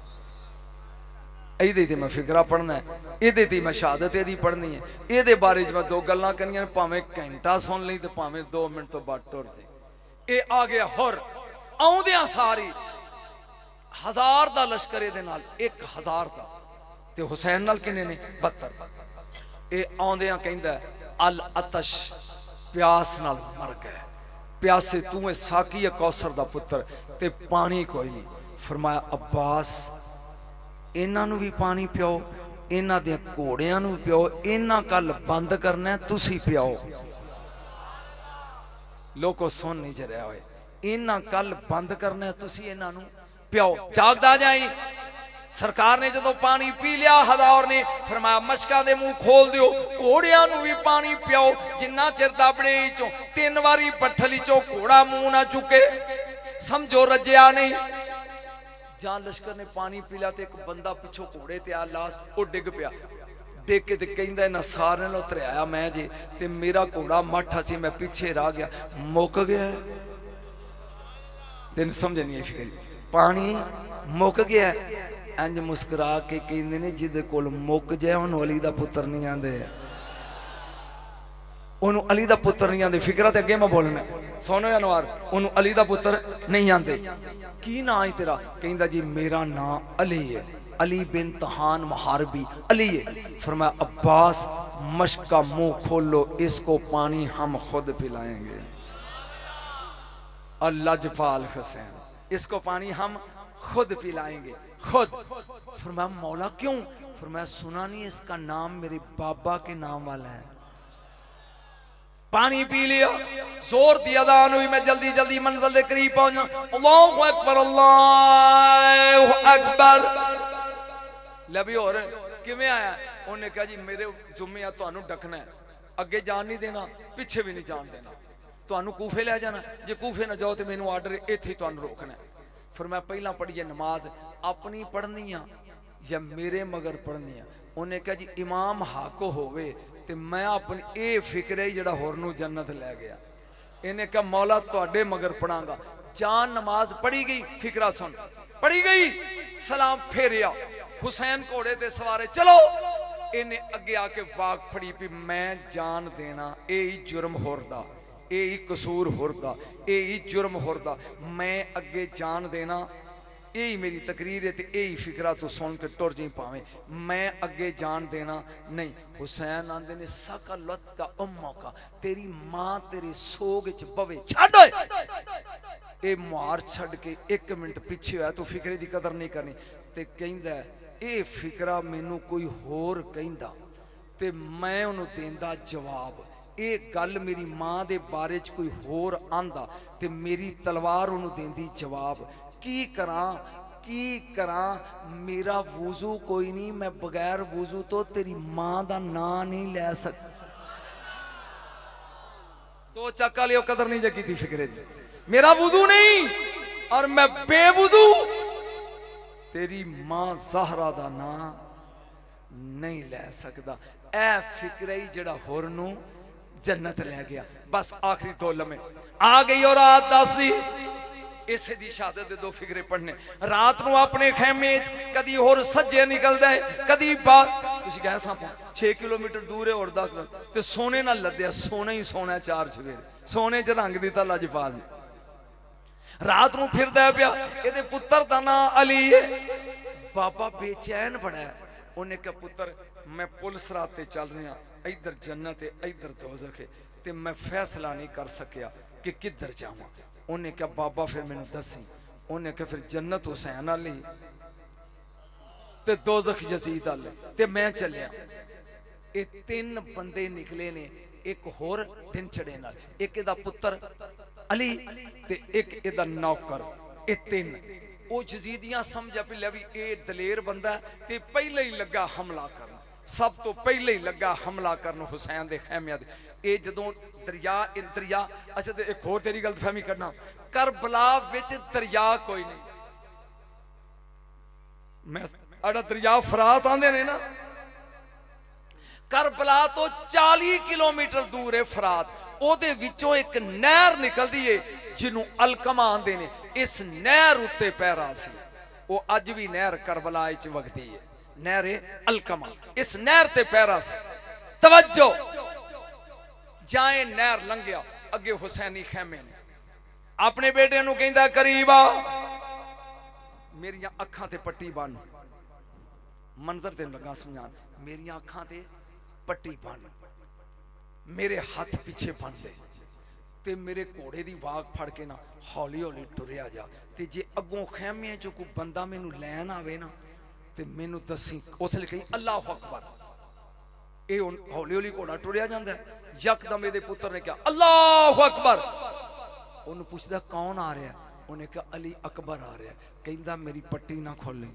A: ये मैं फिकरा पढ़ना है, ये मैं शहादत यदी पढ़नी है। ये बारे मैं दो गल्लां करनियां, भावें घंटा सुन ली तो भावें दो मिनट तो बाद टुर जाए। ये आ गया हुर, आउंदियां सारी हजार दा लश्कर ये नाल, एक हजार दा ते हुसैन नाल किन्ने ने बहत्तर। ये आउंदियां कहंदा अल अतश, प्यास नाल मर गए, प्यासे तू है साकी है कौसर दा पुत्र ते पानी कोई नहीं। फरमाया अब्बास इन्हां नूं भी पानी पियो, इन्हां दे घोड़ियां नूं पियो, इन्हां कल बंद करना है तुसी पियाओ। लोको सुन नहीं जरिया होए, इन्हां कल बंद करना है तुसी इन्हां नूं पियाओ। जागदा जाई। सरकार ने जदों पानी पी लिया हज़ार ने फरमाया मशकां दे मुंह खोल दियो, घोड़ियां नूं भी पानी पियाओ। जिन्ना चिर दाबड़े चों तीन वारी पट्ठली चों घोड़ा मुंह ना चुके समझो रजिया नहीं। जहां लश्कर ने पानी पी लिया तो एक बंदा पिछों घोड़े ते आ लाश वो डिग पिया। डिग के कहंदा इन्हां सारे नो तरिया मैं जे ते मेरा घोड़ा मठा सी, मैं पीछे रह गया, मुक गया। तेन समझ नहीं आई, पानी मुक गया। इंज मुस्कुरा के कहंदे ने जिदे कोल मुक जाए उन्होंने अली दा पुत्र नहीं आंदे, उन्होंने अली दा पुत्र नहीं आंदे। फिक्रा ते अगे मैं बोलना सोनो अनवार, उन्होंने अली दा पुत्र नहीं आंदे। की ना है तेरा? कहंदा जी मेरा नाम अली है, अली बिन तहान महारबी अली है। फरमाया अब्बास मश्क का मुंह खोलो, इसको पानी हम खुद पिलाएंगे। अल्लाह जफाल हुसैन, इसको पानी हम खुद पिलाएंगे, खुद। फरमाया मौला क्यों? फरमाया सुना नहीं इसका नाम मेरे बाबा के नाम वाला है। पानी पी लिया, जोर दिया दान हुई, मैं जल्दी जल्दी मंजिल के करीब पहुंचा। अल्लाहु अकबर, अल्लाहु अकबर। लबी और किवें आया? उन्हें कहा जी मेरे जुम्मे आ तुहानू डकना है, अगे जान नहीं देना, पिछे भी नहीं जान देना, तुहानू कूफे लै जाना, जे कूफे ना जाओ तो मैनू आर्डर इत्थे तुहानू रोकना है। फिर मैं पहला पढ़ी है नमाज अपनी पढ़नी आ या मेरे मगर पढ़नी आ। उन्हें कहा जी इमाम हक होवे ते मैं अपनी ये फिक्र है जड़ा होर नू जन्नत लै गया। इन्हें कहा मौला तुहाडे मगर पढ़ांगा। जान नमाज पढ़ी गई, फिक्रा सुन पढ़ी गई, सलाम फेरिया, हुसैन घोड़े ते सवारे चलो। इन्हें अगे आके वाक फड़ी भी मैं जान देना यही जुर्म होरदा, यही कसूर होरदा, यही जुर्म होरदा, मैं अगे जान देना यही मेरी तकरीर है, यही फिक्रा तू सुन के टुर जी पावे, मैं अगे जान देना नहीं। हुसैन आंदे ने साका लत का उम्मा का, तेरी मां तेरे सोग च बवे, छड़ ए मार छड़ के एक मिनट पिछे होया, तू फिक्रे की कदर नहीं करनी। ते कहंदा ए फिक्रा मैनू कोई होर कहंदा ते मैं उन्हों देंदा जवाब, ये गल मेरी मां दे बारे च कोई होर आंदा ते मेरी तलवार उन्हों देंदी जवाब। की करा की करा, मेरा वुजू कोई नहीं, मैं बगैर वुजू तो तेरी मां दा नां नहीं लै सकता। दो चक्का लियो, कदर नहीं जगी थी फिक्रे दी। मेरा वुजू नहीं और मैं बेवुजू तेरी मां ज़हरा दा नां नहीं लै सकता। ऐ फिक्र ही जड़ा होर नू जन्नत लै गया। बस आखिरी दो लम्हे आ गई और रात दस दी इसे दी शहादत दे दो फिक्रे पढ़ने। रात नू अपने खेमे कदी होर सज्जे निकलदा है, कदी बात तुसी कह सां छे किलोमीटर दूर है और दस ते सोने ना लद्या, सोना ही सोना चार सवेरे, सोने च रंग दिता लजपाल ने। रात नू फिरदा पिया, इहदे पुत्तर दा नां अली है। बाबा बेचैन बड़ा है। उन्हें कहा पुत्र मैं पुलिस रात ते चल रहा, इधर जन्नत है इधर दोज़ख है, ते मैं फैसला नहीं कर सकिया कि किधर जावां। उन्हें कहा बाबा फिर मैनू दसी। उन्हें कहा फिर जन्नत हुसैन आली ते दोज़ख यजीद आले ते मैं चलिया। ये तीन बंदे निकले ने, एक होर दिन चढ़े नाल, एक इहदा पुत्र अली ते एक इहदा नौकर, ये तीन। वो यजीदियां समझा भी लै भी ये दलेर बंदा ते पहले ही लगा हमला करना, सब तो पहले ही लगा हमला करना हुसैन दे खैमिया दे। ये जदों दरिया दरिया अच्छा ते एक होर तेरी गलतफहमी करना, करबला विच दरिया कोई नहीं। मैं अड़ा दरिया फरात आंदे ने ना, करबला तो चालीस किलोमीटर दूर है फरात, ओदे विचों एक नहर निकलदी है जिन्हों अलकमा आंदे ने। इस नहर उत्ते पैरा सी, वो अज भी नहर करबला च वगदी है, नहर अलकमा। इस नहर ते पैरा सी। तवज्जो, जाए नहर लंघिया, अगे हुसैनी खैमे ने। अपने बेटे नूं कहंदा करीब आ, मेरियां अखां ते पट्टी बन, मंजर तेन लगा समझान, मेरियां अखां ते पट्टी बन, मेरे हाथ पिछे बन दे ते मेरे घोड़े दी वाग फड़ के ना हौली हौली टुरिया जा, ते जे अगों खैमे चो कोई बंदा मैनू लैन आवे ना ते मैनू दसी। उसले कही अल्लाह अकबर, ये हौली हौली घोड़ा टुरिया जाता है। यकदम ये पुत्र ने कहा अल्लाह अकबर। उन्हें पूछता कौन आ रहा, उन्हें कहा अली अकबर आ रहा। कहता मेरी पट्टी ना खोली,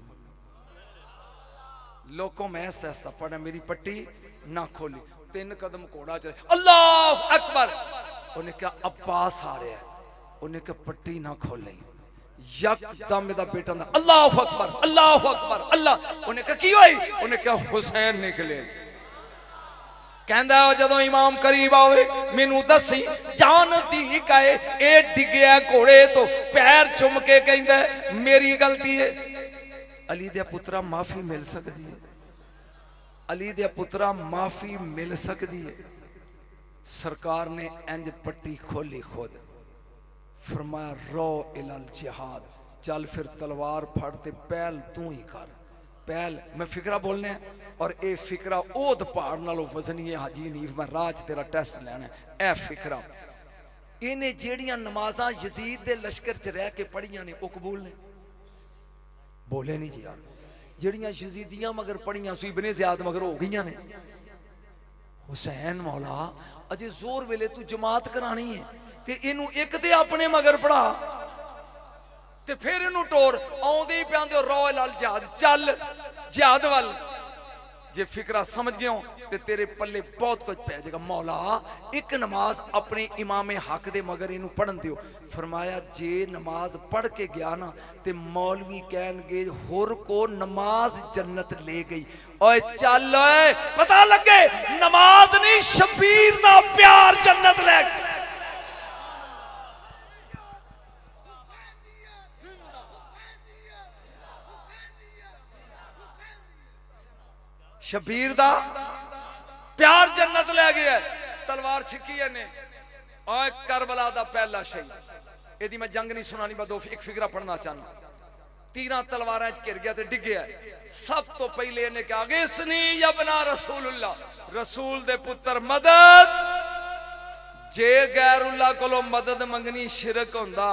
A: लोगों मैं ऐसा ऐसा पढ़ा, मेरी पट्टी ना खोली। तीन कदम घोड़ा चले, अल्लाह अकबर। उन्हें कहा अब्बास आ रहा है, उन्हें कहा पट्टी ना खोली। यकदम मेरा बेटा ना अल्लाह अकबर अल्लाह अकबर अल्लाह। उन्हें कहा की होई, उन्हें कहा हुसैन निकले। कहंदा जदों इमाम करीब आवे मैनू दसी, जान नज़दीक आए, ए डिगया घोड़े तो पैर चुम के कहंदा मेरी गलती है। अली दे पुत्रा माफी मिल सकती है, अली दे पुत्रा माफी मिल सकती है। सरकार ने इंज पट्टी खोली खुद, फरमाया रो इलल जिहाद, चल फिर तलवार फड़ ते पहल तू ही कर। पहल मैं फिक्रा बोलने और ये फिक्रा ओद पहाड़ नालों वजनी है। हाजी नीफ मैं राज तेरा टेस्ट लेना है। ए फिक्रा इन्हें जेड़ियां नमाजा यजीद दे लश्कर च रह के पढ़ियां ने वो कबूल ने, बोले नहीं जी यार। जेड़ियां यजीदियां मगर पढ़ियां सू इब्ने ज़ियाद मगर हो गई ने। हुसैन मौला अजे जोर वेले तू जमात करानी है ते इनू एक ते अपने मगर पढ़ा ते फिर इनू टोर आउंदे ही प्यांदे रो लाल जिहाद, चल जिहाद वाल। जे फिक्रा समझ गए हो तो तेरे पल्ले बहुत कुछ पै जाएगा। मौला एक नमाज अपने इमामे हक दे मगर इनू पढ़न दियो। फरमाया जे नमाज पढ़ के गया ना तो मौलवी कहनगे होर को नमाज जन्नत ले गई। ओए चल ओए
B: पता लगे नमाज नहीं शबीर दा प्यार जन्नत ले गई।
A: शबीर दा प्यार जन्नत ले गया। तलवार छिकी ने और करबला दा पहला शहीद। यदि मैं जंग नहीं सुनानी मैं दो एक फिक्रा पढ़ना चाहना। तीरा तलवार घिर गया तो डिग गया। सब तो पहले इन्हें कहा गिसनी यबना रसूलुल्लाह, रसूल दे पुत्र मदद। जे गैरुल्लाह कोलो मदद मंगनी शिरक होंदा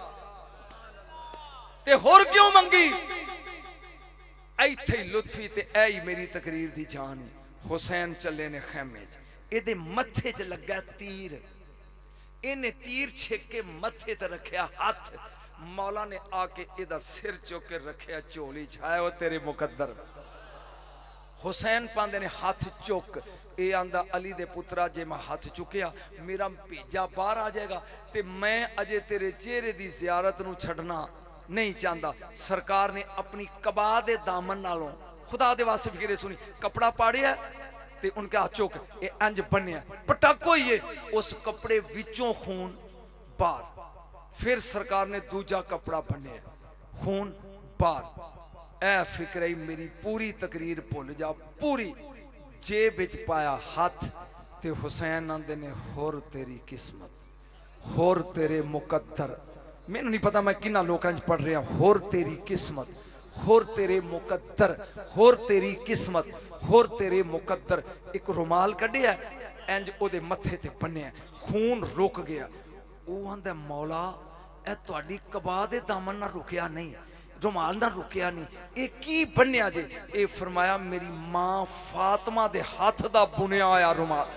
A: ते होर क्यों मंगी। इत्थे लुत्फी ते ऐ ही मेरी तकरीर दी जान। हुसैन चले ने खैमे च, एदे मथे च लगा तीर। इन्हें तीर छेक के मथे ते रखिया हाथ। मौला ने आके एदा सिर चुक के रखिया झोली छाया। वो तेरे मुकद्दर हुसैन पांदे ने हाथ चुक। ए आंदा अली दे पुत्रा जे मैं हाथ चुकिया मेरा भेजा बाहर आ जाएगा ते मैं अजे तेरे चेहरे दी जियारत नू छड़ना नहीं चाहता। सरकार ने अपनी कबा दे दामन नालों खुदा दे वास्ते फिक्रे सुनी कपड़ा पाड़िया ते उनके हाथ चुक ए इंज बन्निया पटाको ही है। उस कपड़े विचों खून बाहर। फिर सरकार ने दूजा कपड़ा बन्निया खून बाहर। ऐ फिक्र ही मेरी पूरी तकरीर भुल जा पूरी। जेब विच पाया हाथ ते हुसैन आंदे ने होर तेरी किस्मत होर तेरे मुकद्दर। मैनू नहीं पता मैं किन्ना लोकां च पढ़ रहा। होर तेरी किस्मत होर तेरे मुकद्दर होर तेरी किस्मत होर तेरे मुकद्दर। एक रुमाल कढ़िया इंज ओदे मथे ते बन्निया खून रुक गया। वो आंदा मौला ए तुहाडी कबा दे दामन ना रुकिया नहीं, रुमाल ना रुकिया नहीं, ये की बन्निया जे। ये फरमाया मेरी मां फातिमा दे हाथ दा बुनिया होया रुमाल।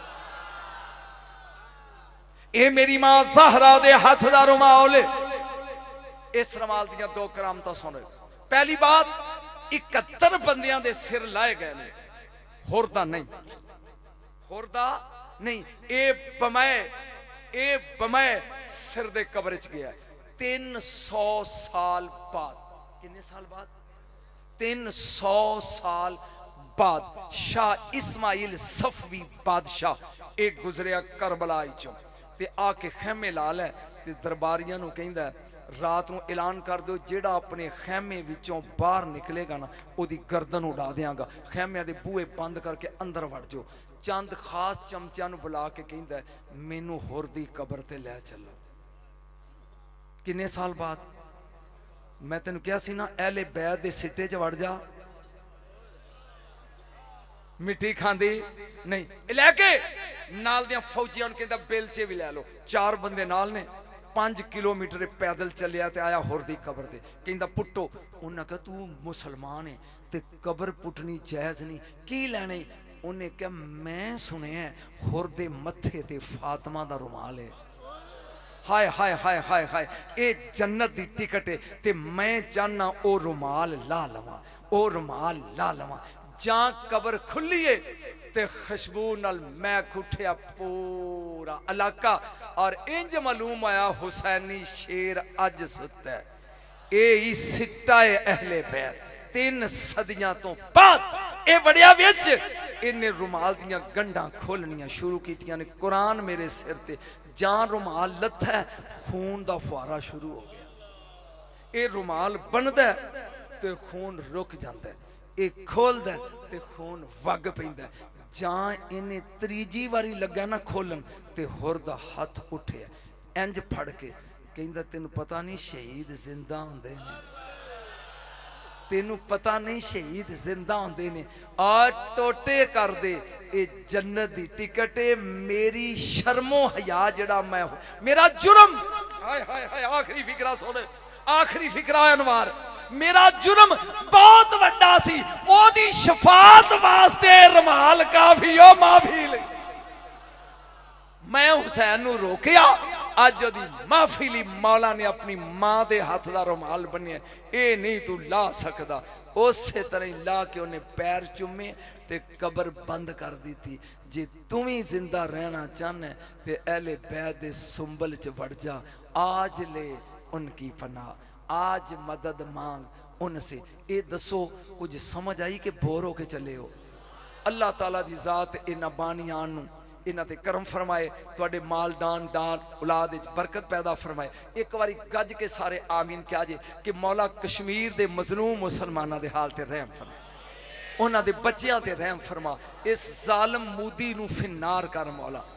A: ए मेरी मां ज़हरा दे हाथ दा रुमाल। इस रुमाल दियां दो करामतां सुनो। पहली बात इकहत्तर बंदियां दे सिर लाए गए ने, होरदा नहीं होरदा नहीं। ए बमय ए बमय सिर दे कब्र च गया तीन सौ साल बाद। कितने साल बाद? तीन सौ साल बाद शाह इस्माइल सफवी बादशाह एक गुजरिया करबला चो ते आके खैमे ला लै ते दरबारियां नू कहंदा रात नू ऐलान कर दो जेड़ा अपने खैमे विचों बाहर निकलेगा ना ओदी गर्दन उड़ा देंगा। खैमे दे बूहे बंद करके अंदर वड़ जाओ। चंद खास चमचियां नू बुला के कहंदा मैनू होर दी कबर ते लै चलो। किन्ने साल बाद? मैं तेन कहा सी ना अहले बैत दे सिट्टे च वड़ जा मिट्टी खांदी नहीं। लैके नाल दियां फौजियां नू कहंदा बेलचे भी लै लो। चार बंदे नाल ने पांच किलोमीटर पैदल चलिया ते आया होर दी कबर ते कहंदा पुट्टो। उन्हें कहा तू मुसलमान है ते कबर पुटनी जायज नहीं की लैने। उन्हें कहा मैं सुनिया होर दे मथे ते फातिमा दा रुमाल है। हाय हाय हाय हाय हाय ये जन्नत दी टिकट है ते मैं चाहना ओ रुमाल ला लवां ओ रुमाल ला लवां। जां कबर खुली है ते खुशबू नाल मैं उठिया पूरा इलाका और इंज मालूम आया हुसैनी शेर अज सुता है। ये ही सिट्टा है अहले बैत। तीन सदियां तो बाद ये बड़िया विच इन्हें रुमाल दियां गंढां खोलनियां शुरू कीतियां ने। कुरान मेरे सिर ते जां रुमाल लथा खून दा फुहारा शुरू हो गया। ये रुमाल बनदा ते खून रुक जाता है, ये खोलदा ते खून वग पैंदा। जां इन्हें त्रीजी वारी लगा ना खोलन ते होर दा हाथ उठे इंज फड़ के कहंदा तेनू पता नहीं शहीद जिंदा होंदे ने, तेनू पता नहीं शहीद जिंदा होंदे ने। आ टोटे कर दे ये जन्नत दी टिकट है। मेरी शर्मो हया जड़ा मैं मेरा जुर्म हाय हाय हाय आखिरी फिकरा सुन आखिरी फिकरा अनवार मेरा जुर्म बहुत वड्डा सी। ओदी शफात वास्ते रुमाल काफी ओ माफी ले। मैं हुसैन नू रोकिया अज ओदी महफिली मौला ने अपनी मां के हाथ का रुमाल बनिया, ये नहीं तू ला सकता। उस तरह ही ला के उन्हें पैर चुमे ते कबर बंद कर दी थी। जे तू भी जिंदा रहना चाहना तो अहले बैत दे सुंबल च वड़ जा, आज ले उनकी पनाह, आज मदद मांग उनसे। ये दसो कुछ समझ आई कि बोर होके चले हो? अल्लाह ताला दी जात इन्हां बानियां नूं इन्हां ते करम फरमाए, तुहाडे माल डान डान औलाद विच बरकत पैदा फरमाए। एक बारी गज के सारे आमीन क्या जे कि मौला कश्मीर दे मजलूम मुसलमानां दे हाल ते रहम फरमा, उन्हां दे बच्चियां ते रहम फरमा, इस जालिम मूदी नूं फिन्नार कर मौला।